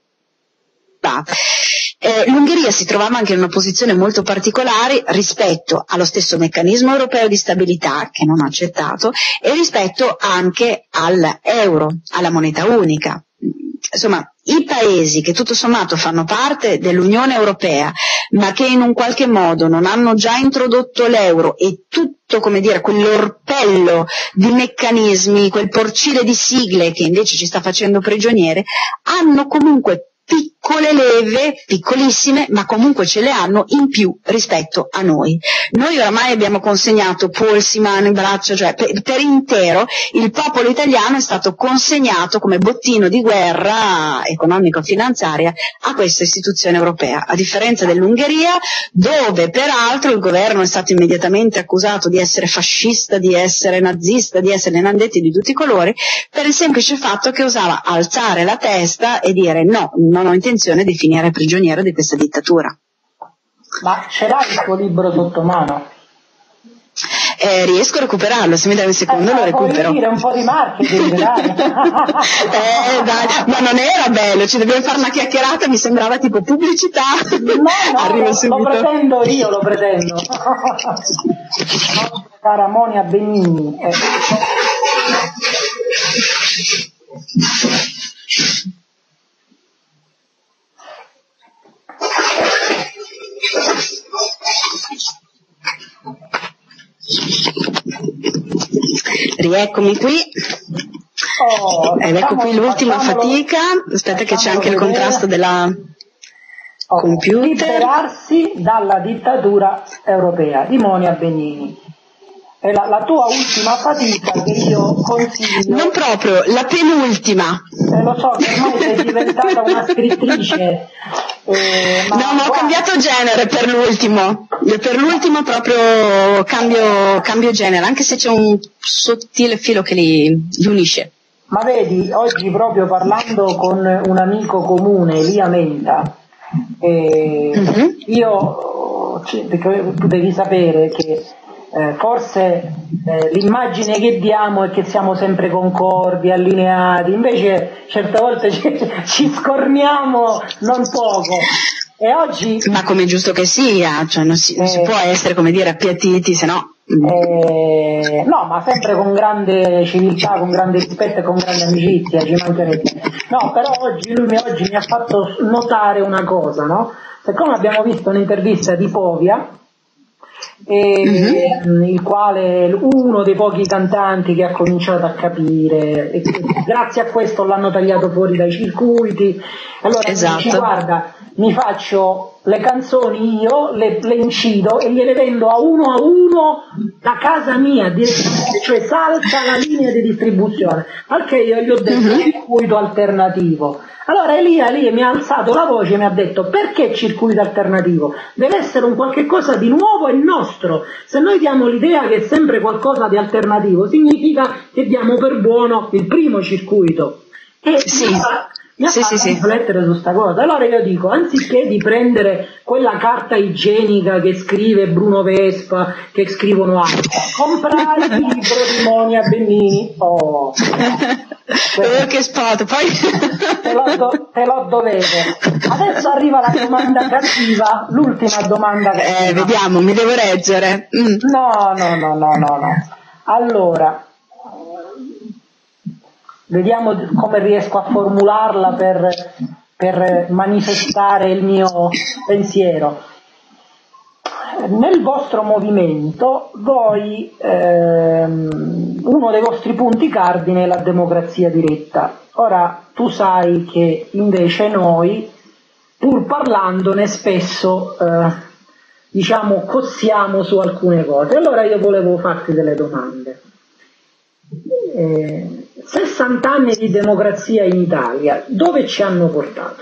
L'Ungheria si trovava anche in una posizione molto particolare rispetto allo stesso meccanismo europeo di stabilità, che non ha accettato, e rispetto anche all'euro, alla moneta unica. Insomma, i paesi che tutto sommato fanno parte dell'Unione Europea, ma che in un qualche modo non hanno già introdotto l'euro e tutto, come dire, quell'orpello di meccanismi, quel porcile di sigle che invece ci sta facendo prigioniere, hanno comunque piccole leve, piccolissime, ma comunque ce le hanno in più rispetto a noi. Noi oramai abbiamo consegnato polsi, mani, braccia, cioè per intero il popolo italiano è stato consegnato come bottino di guerra economico-finanziaria a questa istituzione europea, a differenza dell'Ungheria, dove peraltro il governo è stato immediatamente accusato di essere fascista, di essere nazista, di essere nandetti di tutti i colori, per il semplice fatto che osava alzare la testa e dire no, non ho intenzione di finire prigioniero di questa dittatura. Ma ce l'hai il tuo libro sotto mano? Riesco a recuperarlo, se mi dai un secondo lo recupero. Puoi dire un po' di marketing, dai. Dai, ma non era bello, ci dobbiamo fare una chiacchierata, mi sembrava tipo pubblicità. No, Arrivo subito. lo pretendo io, lo pretendo. Cara Monia Benigni. Rieccomi qui. Ed ecco qui l'ultima fatica. Aspetta che c'è anche il contrasto della computer. Liberarsi dalla dittatura europea di Monia Benigni. È la tua ultima fatica che io consiglio. Non proprio, la penultima. Lo so, che ormai sei diventata una scrittrice. Ma ho cambiato genere per l'ultimo. Per l'ultimo proprio cambio genere, anche se c'è un sottile filo che li unisce. Ma vedi, oggi proprio parlando con un amico comune, Elia Menta, io tu devi sapere che forse l'immagine che diamo è che siamo sempre concordi, allineati, invece certe volte ci scorniamo non poco. E oggi, ma come è giusto che sia, cioè non si può essere, come dire, appiattiti, se no. No, ma sempre con grande civiltà, con grande rispetto e con grande amicizia, ci mancherebbe. No, però oggi mi ha fatto notare una cosa, no? Siccome abbiamo visto un'intervista di Povia, il quale uno dei pochi cantanti che ha cominciato a capire, e grazie a questo l'hanno tagliato fuori dai circuiti. Allora dici, guarda, mi faccio le canzoni io, le incido e gliele vendo a uno da casa mia direttamente, cioè salta la linea di distribuzione, perché io gli ho detto circuito alternativo. Allora Elia mi ha alzato la voce e mi ha detto: perché circuito alternativo? Deve essere un qualche cosa di nuovo e nostro. Se noi diamo l'idea che è sempre qualcosa di alternativo, significa che diamo per buono il primo circuito. E mi ha fatto riflettere su sta cosa. Allora io dico, anziché di prendere quella carta igienica che scrive Bruno Vespa, che scrivono altri, comprare il libro di Monia Bennini. Che spot, poi te lo dovevo. Adesso arriva la domanda cattiva, l'ultima domanda cattiva. Vediamo, mi devo reggere. No. Allora, vediamo come riesco a formularla per manifestare il mio pensiero. Nel vostro movimento, voi, uno dei vostri punti cardine è la democrazia diretta. Ora, tu sai che invece noi, pur parlandone, spesso cossiamo su alcune cose. Allora io volevo farti delle domande. 60 anni di democrazia in Italia, dove ci hanno portato?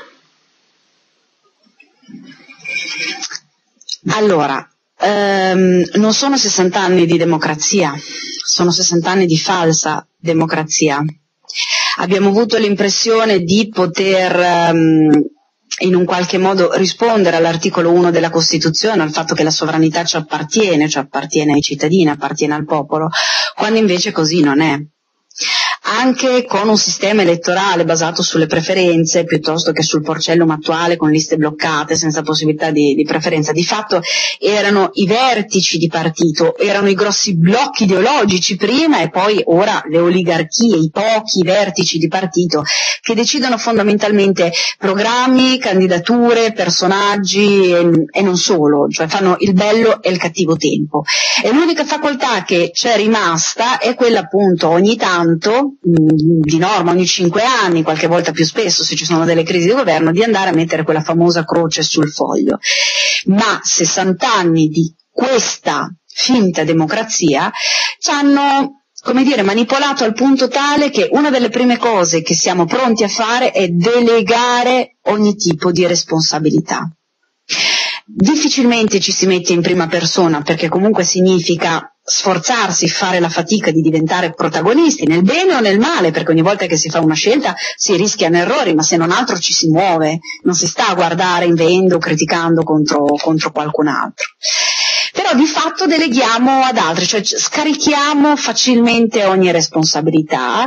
Allora, non sono 60 anni di democrazia, sono 60 anni di falsa democrazia. Abbiamo avuto l'impressione di poter in un qualche modo rispondere all'articolo 1 della Costituzione, al fatto che la sovranità ci appartiene, cioè appartiene ai cittadini, appartiene al popolo, quando invece così non è. Anche con un sistema elettorale basato sulle preferenze piuttosto che sul porcellum attuale con liste bloccate senza possibilità di preferenza, di fatto erano i vertici di partito, erano i grossi blocchi ideologici prima e poi ora le oligarchie, i pochi vertici di partito che decidono fondamentalmente programmi, candidature, personaggi e non solo, cioè fanno il bello e il cattivo tempo. E l'unica facoltà che c'è rimasta è quella appunto ogni tanto, di norma ogni 5 anni, qualche volta più spesso se ci sono delle crisi di governo, di andare a mettere quella famosa croce sul foglio. Ma 60 anni di questa finta democrazia ci hanno, manipolato al punto tale che una delle prime cose che siamo pronti a fare è delegare ogni tipo di responsabilità. Difficilmente ci si mette in prima persona, perché comunque significa sforzarsi, fare la fatica di diventare protagonisti nel bene o nel male, perché ogni volta che si fa una scelta si rischiano errori, ma se non altro ci si muove, non si sta a guardare inveendo, criticando contro qualcun altro. Però di fatto deleghiamo ad altri, cioè scarichiamo facilmente ogni responsabilità,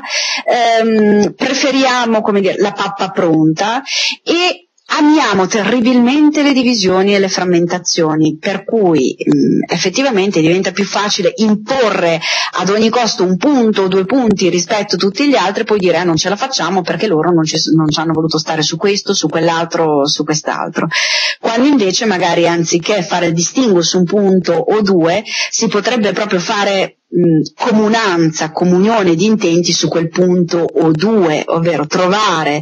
preferiamo la pappa pronta e amiamo terribilmente le divisioni e le frammentazioni, per cui effettivamente diventa più facile imporre ad ogni costo un punto o 2 punti rispetto a tutti gli altri e poi dire non ce la facciamo perché loro non ci hanno voluto stare su questo, su quell'altro, su quest'altro. Quando invece magari anziché fare il distinguo su un punto o 2 si potrebbe proprio fare comunanza, comunione di intenti su quel punto o 2, ovvero trovare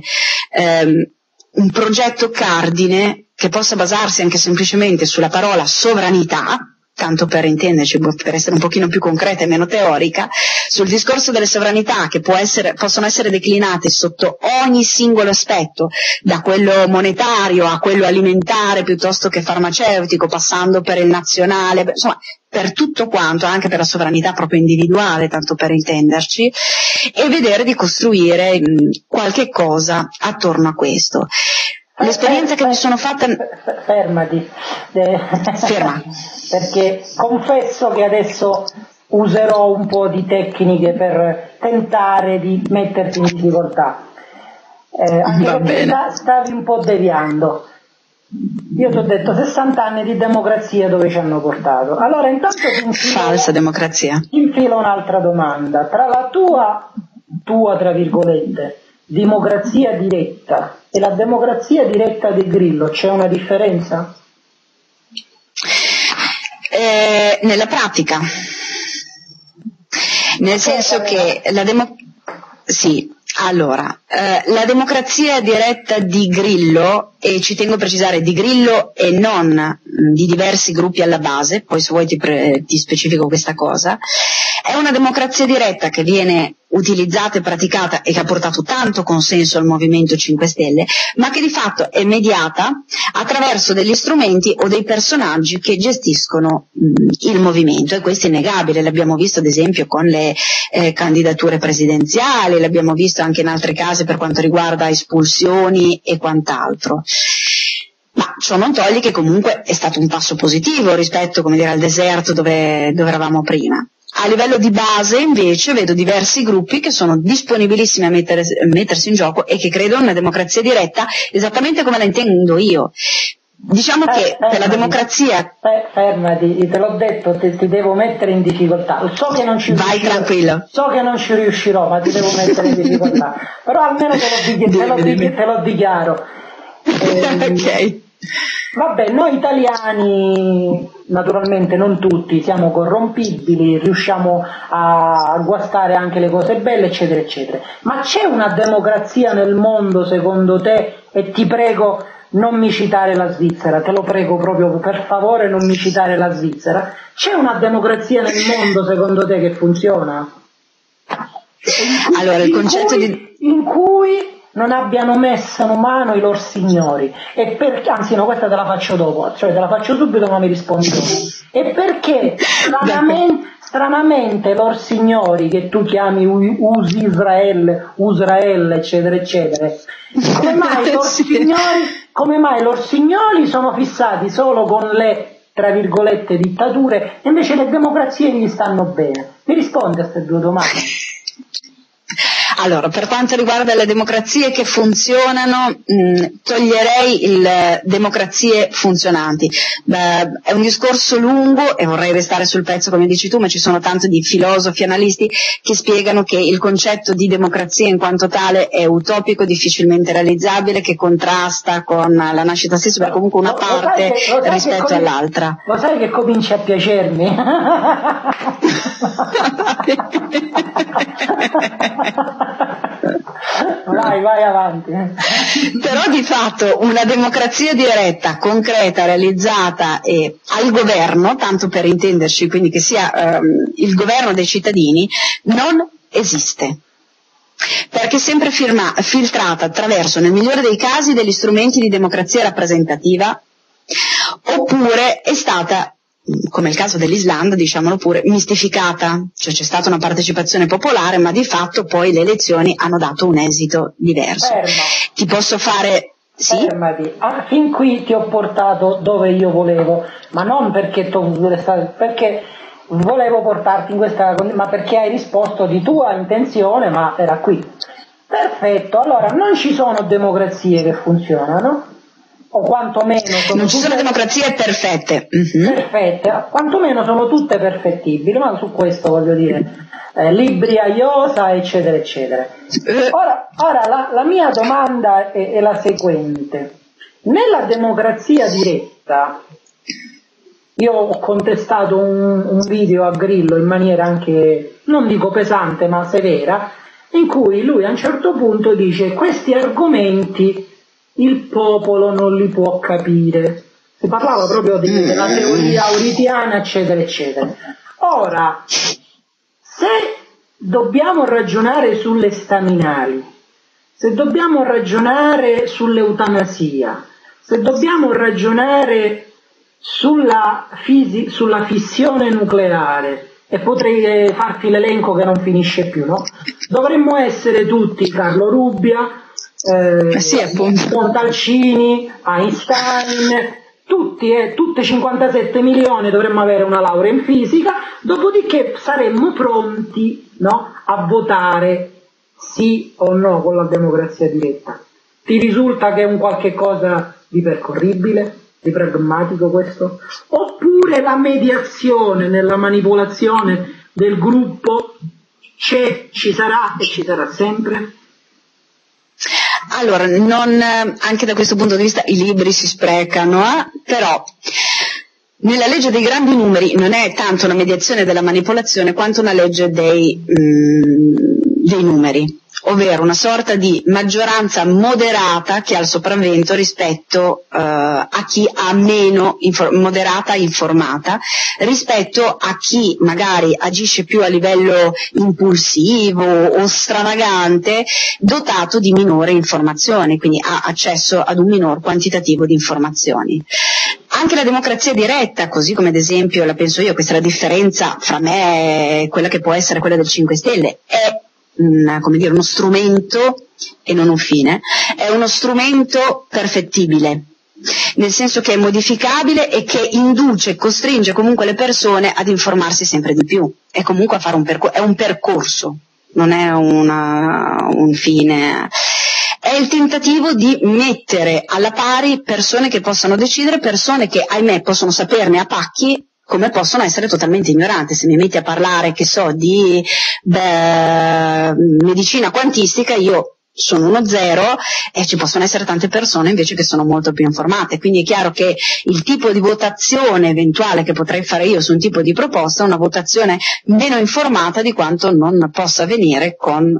un progetto cardine che possa basarsi anche semplicemente sulla parola sovranità, tanto per intenderci, per essere un pochino più concreta e meno teorica, sul discorso delle sovranità che possono essere declinate sotto ogni singolo aspetto, da quello monetario a quello alimentare piuttosto che farmaceutico, passando per il nazionale, insomma per tutto quanto, anche per la sovranità proprio individuale, tanto per intenderci, e vedere di costruire qualche cosa attorno a questo. L'esperienza che mi sono fatta... Fermati. Ferma. Perché confesso che adesso userò un po' di tecniche per tentare di metterti in difficoltà. Anche perché stavi un po' deviando. Io ti ho detto 60 anni di democrazia dove ci hanno portato. Allora intanto falsa democrazia. Infilo un'altra domanda. Tra la tua tra virgolette democrazia diretta e la democrazia diretta di Grillo c'è una differenza? Nella pratica, nel senso che la democrazia diretta di Grillo, e ci tengo a precisare di Grillo e non di diversi gruppi alla base, poi se vuoi ti specifico questa cosa, È una democrazia diretta che viene utilizzata e praticata e che ha portato tanto consenso al Movimento 5 Stelle, ma che di fatto è mediata attraverso degli strumenti o dei personaggi che gestiscono il movimento, e questo è innegabile. L'abbiamo visto ad esempio con le candidature presidenziali, l'abbiamo visto anche in altri casi per quanto riguarda espulsioni e quant'altro. Ma ciò non toglie che comunque è stato un passo positivo rispetto, come dire, al deserto dove eravamo prima. A livello di base invece vedo diversi gruppi che sono disponibilissimi a mettersi in gioco e che credono in una democrazia diretta esattamente come la intendo io. Diciamo che per la democrazia... Fermati, te l'ho detto, ti devo mettere in difficoltà. So che non ci Vai riuscirò, tranquillo. So che non ci riuscirò, ma ti devo mettere in difficoltà. Però almeno te lo dichiaro. Ok. Vabbè, noi italiani, naturalmente non tutti, siamo corrompibili, riusciamo a guastare anche le cose belle, eccetera, eccetera. Ma c'è una democrazia nel mondo, secondo te? E ti prego, non mi citare la Svizzera, te lo prego proprio, per favore, non mi citare la Svizzera. C'è una democrazia nel mondo, secondo te, che funziona? Allora, il concetto in cui non abbiano messo mano i loro signori, anzi no, questa te la faccio dopo, cioè te la faccio subito ma mi rispondi dopo. E perché stranamente loro signori, che tu chiami Israele eccetera eccetera, come mai loro signori sono fissati solo con le, tra virgolette, dittature, e invece le democrazie gli stanno bene? Mi rispondi a queste due domande? Allora, per quanto riguarda le democrazie che funzionano, toglierei le democrazie funzionanti. È un discorso lungo e vorrei restare sul pezzo come dici tu, ma ci sono tanti di filosofi, analisti che spiegano che il concetto di democrazia in quanto tale è utopico, difficilmente realizzabile, che contrasta con la nascita stessa, perché comunque una parte rispetto all'altra. Lo sai che comincia a piacermi? Vai avanti. Però di fatto una democrazia diretta, concreta, realizzata e al governo, tanto per intenderci, quindi che sia il governo dei cittadini, non esiste. Perché è sempre filtrata attraverso, nel migliore dei casi, degli strumenti di democrazia rappresentativa, oppure è stata, come il caso dell'Islanda, diciamolo pure, mistificata, cioè c'è stata una partecipazione popolare, ma di fatto poi le elezioni hanno dato un esito diverso. Ti posso fare... Sì? Fermati, fin qui ti ho portato dove io volevo, ma non perché volevo portarti in questa, ma perché hai risposto di tua intenzione, ma era qui. Perfetto, allora non ci sono democrazie che funzionano, o quantomeno non ci sono democrazie perfette. Perfette, quantomeno sono tutte perfettibili, ma su questo voglio dire libria iosa eccetera eccetera. Ora la mia domanda è la seguente: nella democrazia diretta, io ho contestato un video a Grillo in maniera anche, non dico pesante ma severa, in cui lui a un certo punto dice: questi argomenti il popolo non li può capire. Si parlava proprio della teoria auritiana eccetera eccetera. Ora, se dobbiamo ragionare sulle staminali, se dobbiamo ragionare sull'eutanasia, se dobbiamo ragionare sulla fissione nucleare, e potrei farti l'elenco che non finisce più, no? Dovremmo essere tutti Carlo Rubbia, Montalcini, Einstein, tutte 57 milioni dovremmo avere una laurea in fisica, dopodiché saremmo pronti, no, a votare sì o no con la democrazia diretta. Ti risulta che è un qualche cosa di percorribile, di pragmatico questo? Oppure la mediazione nella manipolazione del gruppo ci sarà e ci sarà sempre? Allora, anche da questo punto di vista i libri si sprecano, però nella legge dei grandi numeri non è tanto una mediazione della manipolazione quanto una legge dei numeri. ovvero una sorta di maggioranza moderata che ha il sopravvento rispetto a chi ha meno moderata e informata, rispetto a chi magari agisce più a livello impulsivo o stravagante, dotato di minore informazione, quindi ha accesso ad un minor quantitativo di informazioni. Anche la democrazia diretta, così come ad esempio la penso io, questa è la differenza fra me e quella che può essere quella del 5 Stelle, è uno strumento e non un fine, è uno strumento perfettibile, nel senso che è modificabile e che induce, costringe comunque le persone ad informarsi sempre di più e comunque a fare è un percorso, non è un fine. È il tentativo di mettere alla pari persone che possano decidere, persone che ahimè possono saperne a pacchi, come possono essere totalmente ignoranti. Se mi metti a parlare, che so, di medicina quantistica, io sono uno zero e ci possono essere tante persone invece che sono molto più informate, quindi è chiaro che il tipo di votazione eventuale che potrei fare io su un tipo di proposta è una votazione meno informata di quanto non possa avvenire con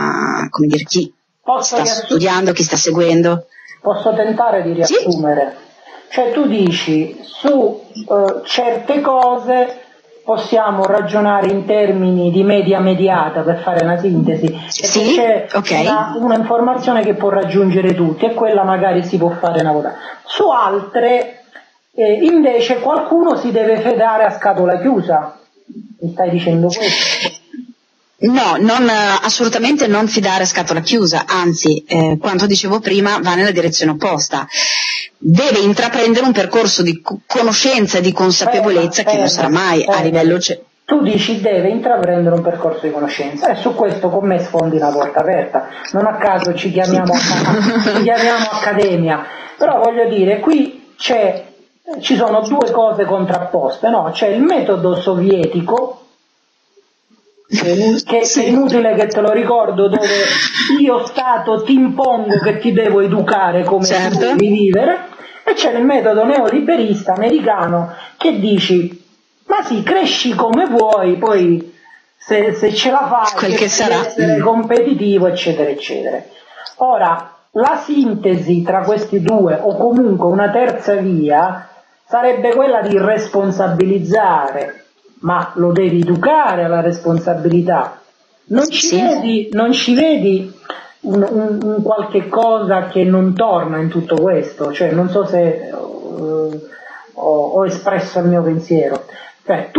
chi sta studiando, chi sta seguendo. Posso tentare di riassumere? Sì? Cioè tu dici, su certe cose possiamo ragionare in termini di media mediata, per fare una sintesi, sì, c'è okay. una informazione che può raggiungere tutti e quella magari si può fare una votata. Su altre invece qualcuno si deve fedare a scatola chiusa. Mi stai dicendo questo? No, assolutamente non fidare a scatola chiusa, anzi, quanto dicevo prima va nella direzione opposta. Deve intraprendere un percorso di conoscenza e di consapevolezza che non sarà mai a livello... Tu dici deve intraprendere un percorso di conoscenza e su questo con me sfondi una porta aperta, non a caso ci chiamiamo accademia, però voglio dire, qui ci sono due cose contrapposte, no? C'è il metodo sovietico, che è inutile che te lo ricordo, dove io Stato ti impongo che ti devo educare come tu devi vivere, e c'è il metodo neoliberista americano che dici ma sì, cresci come vuoi, poi se ce la fai devi essere competitivo, eccetera eccetera. Ora la sintesi tra questi due, o comunque una terza via, sarebbe quella di responsabilizzare, ma lo devi educare alla responsabilità. Non ci vedi un qualche cosa che non torna in tutto questo? Cioè, non so se ho espresso il mio pensiero. Cioè,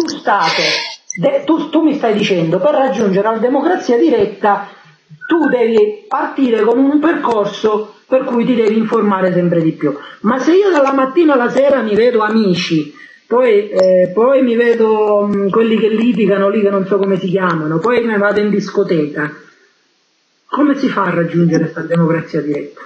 tu mi stai dicendo, per raggiungere la democrazia diretta tu devi partire con un percorso per cui ti devi informare sempre di più. Ma se io dalla mattina alla sera mi vedo amici, poi mi vedo quelli che litigano lì, che non so come si chiamano, poi mi vado in discoteca, come si fa a raggiungere questa democrazia diretta?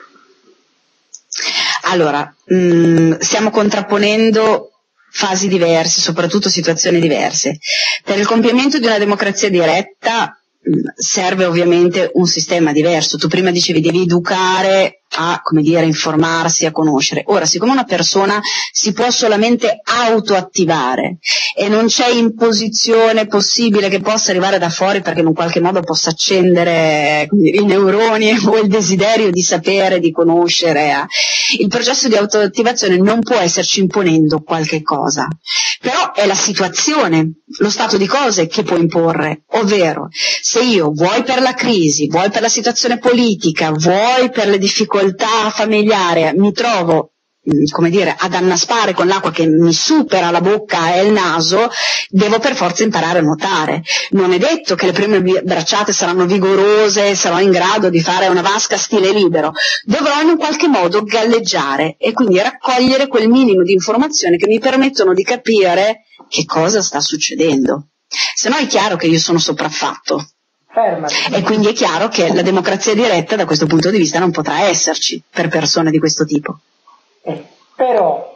Allora, stiamo contrapponendo fasi diverse, soprattutto situazioni diverse. Per il compimento di una democrazia diretta serve ovviamente un sistema diverso. Tu prima dicevi devi educare a, informarsi, a conoscere. Ora, siccome una persona si può solamente autoattivare e non c'è imposizione possibile che possa arrivare da fuori perché in un qualche modo possa accendere i neuroni o il desiderio di sapere, di conoscere, il processo di autoattivazione non può esserci imponendo qualche cosa, però è la situazione, lo stato di cose che può imporre, ovvero se io, vuoi per la crisi, vuoi per la situazione politica, vuoi per le difficoltà familiari, mi trovo ad annaspare con l'acqua che mi supera la bocca e il naso, devo per forza imparare a nuotare. Non è detto che le prime bracciate saranno vigorose, sarò in grado di fare una vasca stile libero, dovrò in un qualche modo galleggiare e quindi raccogliere quel minimo di informazioni che mi permettono di capire che cosa sta succedendo. Se no è chiaro che io sono sopraffatto. E quindi è chiaro che la democrazia diretta da questo punto di vista non potrà esserci per persone di questo tipo. Però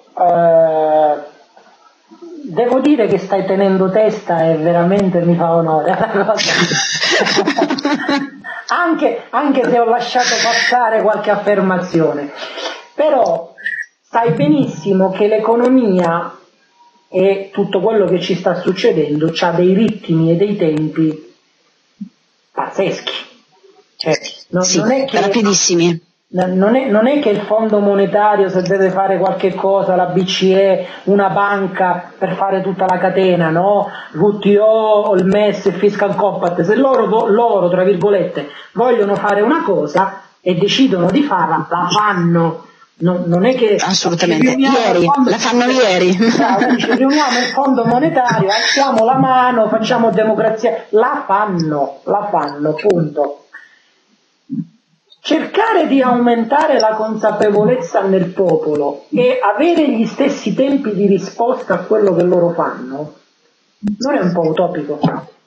devo dire che stai tenendo testa e veramente mi fa onore anche se ho lasciato passare qualche affermazione, però sai benissimo che l'economia e tutto quello che ci sta succedendo ha dei ritmi e dei tempi pazzeschi. Cioè, non è che, rapidissimi. Non è che il Fondo Monetario, se deve fare qualche cosa, la BCE, una banca per fare tutta la catena, no? WTO, il MES, il Fiscal Compact, se loro tra virgolette vogliono fare una cosa e decidono di farla, la fanno. Non è che assolutamente la fanno ieri. Ci riuniamo il Fondo Monetario, alziamo la mano, facciamo democrazia, la fanno, punto. Cercare di aumentare la consapevolezza nel popolo e avere gli stessi tempi di risposta a quello che loro fanno non è un po' utopico?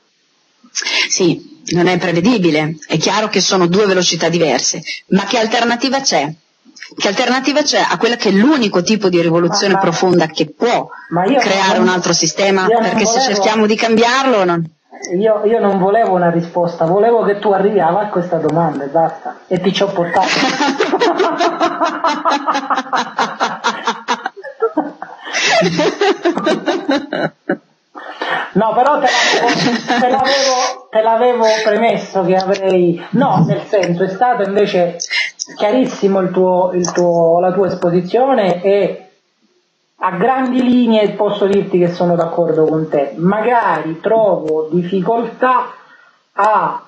Sì, non è prevedibile, è chiaro che sono due velocità diverse, ma che alternativa c'è? Che alternativa c'è a quella che è l'unico tipo di rivoluzione profonda che può creare un altro sistema? Perché se cerchiamo di cambiarlo Io non volevo una risposta, volevo che tu arrivi a questa domanda e basta, e ti ci ho portato. No, però te l'avevo premesso che avrei, no, nel senso, è stato invece chiarissimo la tua esposizione e a grandi linee posso dirti che sono d'accordo con te. Magari trovo difficoltà a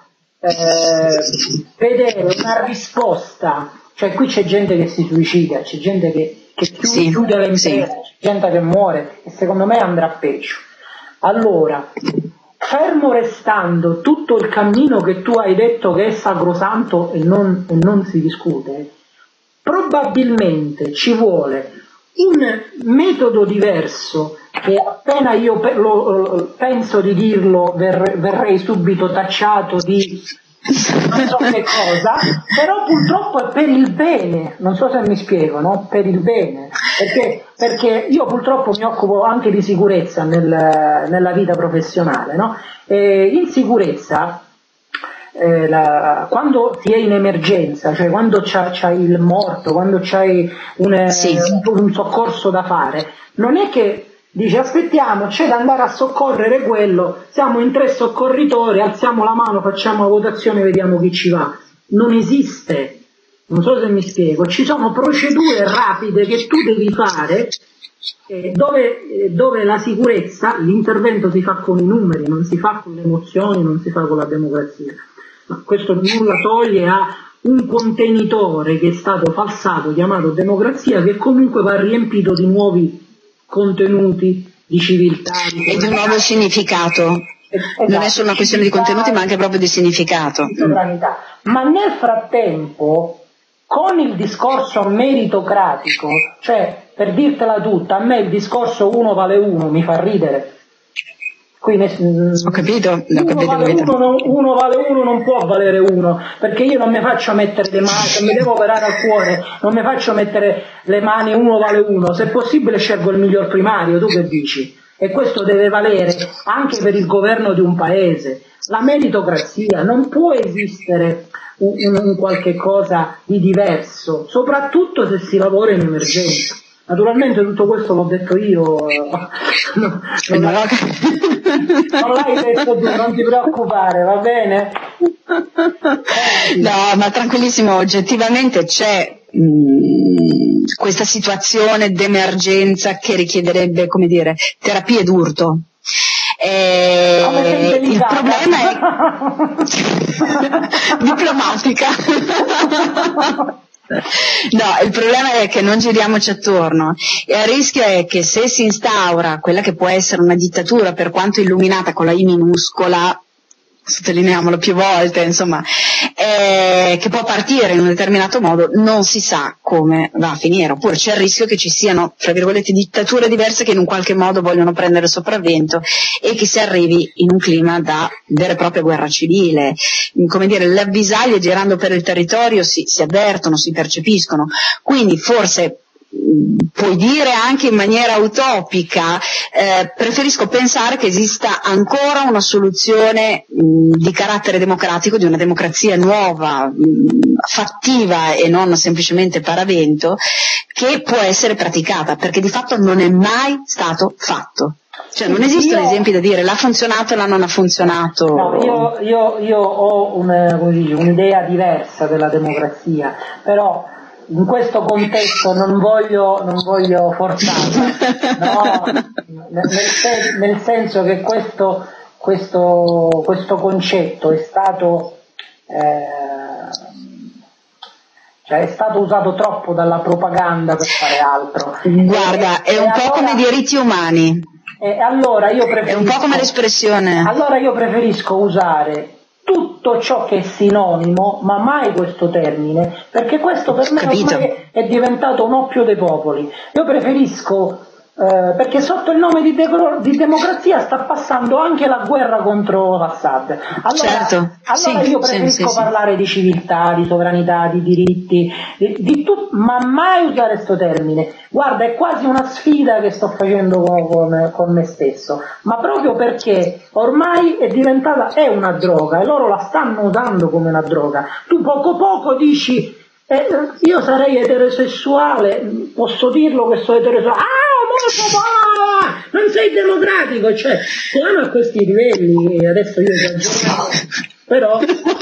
vedere una risposta, cioè qui c'è gente che si suicida, c'è gente che chiude le imprese, c'è gente che muore e secondo me andrà peggio. Allora, fermo restando tutto il cammino che tu hai detto che è sacrosanto e non si discute, probabilmente ci vuole un metodo diverso che appena io penso di dirlo verrei subito tacciato di non so che cosa, però purtroppo è per il bene, non so se mi spiego, no? Per il bene, perché io purtroppo mi occupo anche di sicurezza nella vita professionale, no? E in sicurezza quando si è in emergenza, cioè quando c'hai il morto, quando c'hai un soccorso da fare, non è che dici aspettiamo, c'è da andare a soccorrere quello, siamo in 3 soccorritori, alziamo la mano, facciamo la votazione, vediamo chi ci va. Non esiste, non so se mi spiego, ci sono procedure rapide che tu devi fare dove la sicurezza, l'intervento si fa con i numeri, non si fa con le emozioni, non si fa con la democrazia. Ma questo nulla toglie a un contenitore che è stato falsato chiamato democrazia, che comunque va riempito di nuovi contenuti di civiltà e di un nuovo significato. Esatto, non è solo una questione di contenuti ma anche proprio di significato, di sovranità. Ma nel frattempo con il discorso meritocratico, cioè per dirtela tutta, a me il discorso 1 vale 1 mi fa ridere. Ho capito. Uno vale 1 non può valere 1, perché io non mi faccio mettere le mani, se mi devo operare al cuore non mi faccio mettere le mani 1 vale 1, se possibile scelgo il miglior primario, tu che dici? E questo deve valere anche per il governo di un paese. La meritocrazia, non può esistere un qualche cosa di diverso, soprattutto se si lavora in emergenza. Naturalmente tutto questo l'ho detto io, non l'hai detto tu, non ti preoccupare, va bene? No, ma tranquillissimo, oggettivamente c'è questa situazione d'emergenza che richiederebbe, come dire, terapie d'urto. Il problema è diplomatica. No, il problema è che non giriamoci attorno e il rischio è che se si instaura quella che può essere una dittatura, per quanto illuminata con la I minuscola, sottolineiamolo più volte, insomma, che può partire in un determinato modo, non si sa come va a finire, oppure c'è il rischio che ci siano, tra virgolette, dittature diverse che in un qualche modo vogliono prendere sopravvento e che si arrivi in un clima da vera e propria guerra civile. Come dire, le avvisaglie girando per il territorio si avvertono, si percepiscono, quindi forse puoi dire anche in maniera utopica, preferisco pensare che esista ancora una soluzione di carattere democratico, di una democrazia nuova, fattiva e non semplicemente paravento, che può essere praticata, perché di fatto non è mai stato fatto. Cioè non esistono esempi da dire l'ha funzionato e la non ha funzionato. No, io ho un'idea diversa della democrazia, però in questo contesto non voglio forzarla, no? nel senso che questo concetto è stato è stato usato troppo dalla propaganda per fare altro. Guarda, è un po' come i diritti umani. Allora io è un po' come l'espressione. Allora io preferisco usare tutto ciò che è sinonimo, ma mai questo termine, perché questo per me ormai è diventato un oppio dei popoli. Io preferisco, perché sotto il nome di democrazia sta passando anche la guerra contro Assad. Allora io preferisco parlare di civiltà, di sovranità, di diritti, di tutto, ma mai usare questo termine. Guarda, è quasi una sfida che sto facendo con me stesso, ma proprio perché ormai è una droga e loro la stanno usando come una droga. Tu poco dici io sarei eterosessuale, posso dirlo che sono eterosessuale, non sei democratico, cioè siamo a questi livelli, adesso io esagero, però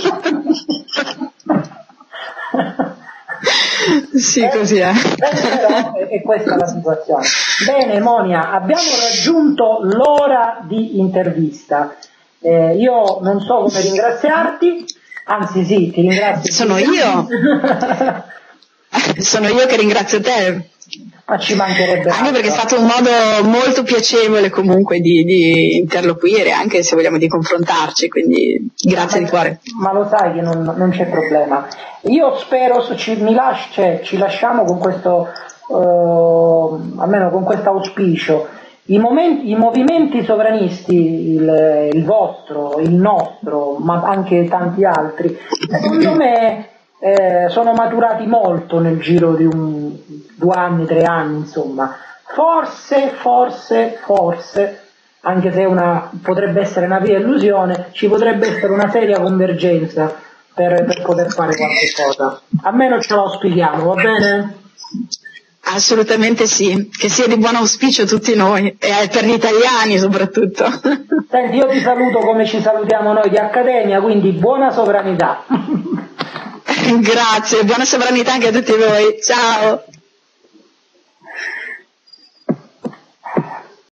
sì, così è. Però è questa la situazione. Bene Monia, abbiamo raggiunto l'ora di intervista, io non so come ringraziarti, anzi sì, ti ringrazio. Sono io che ringrazio te. Ma ci mancherebbe anche perché è stato un modo molto piacevole comunque di interloquire, anche se vogliamo di confrontarci, quindi grazie di cuore. Ma lo sai che non c'è problema. Io spero ci lasciamo con questo almeno con questo auspicio. I movimenti sovranisti, il vostro, il nostro, ma anche tanti altri, secondo me sono maturati molto nel giro di 2 anni, 3 anni, insomma. Forse, anche se potrebbe essere una via illusione, ci potrebbe essere una seria convergenza per poter fare qualche cosa. Almeno ce lo auspichiamo, va bene? Assolutamente sì, che sia di buon auspicio a tutti noi e per gli italiani soprattutto. Senti, io ti saluto come ci salutiamo noi di Accademia, quindi buona sovranità. Grazie, buona sovranità anche a tutti voi, ciao!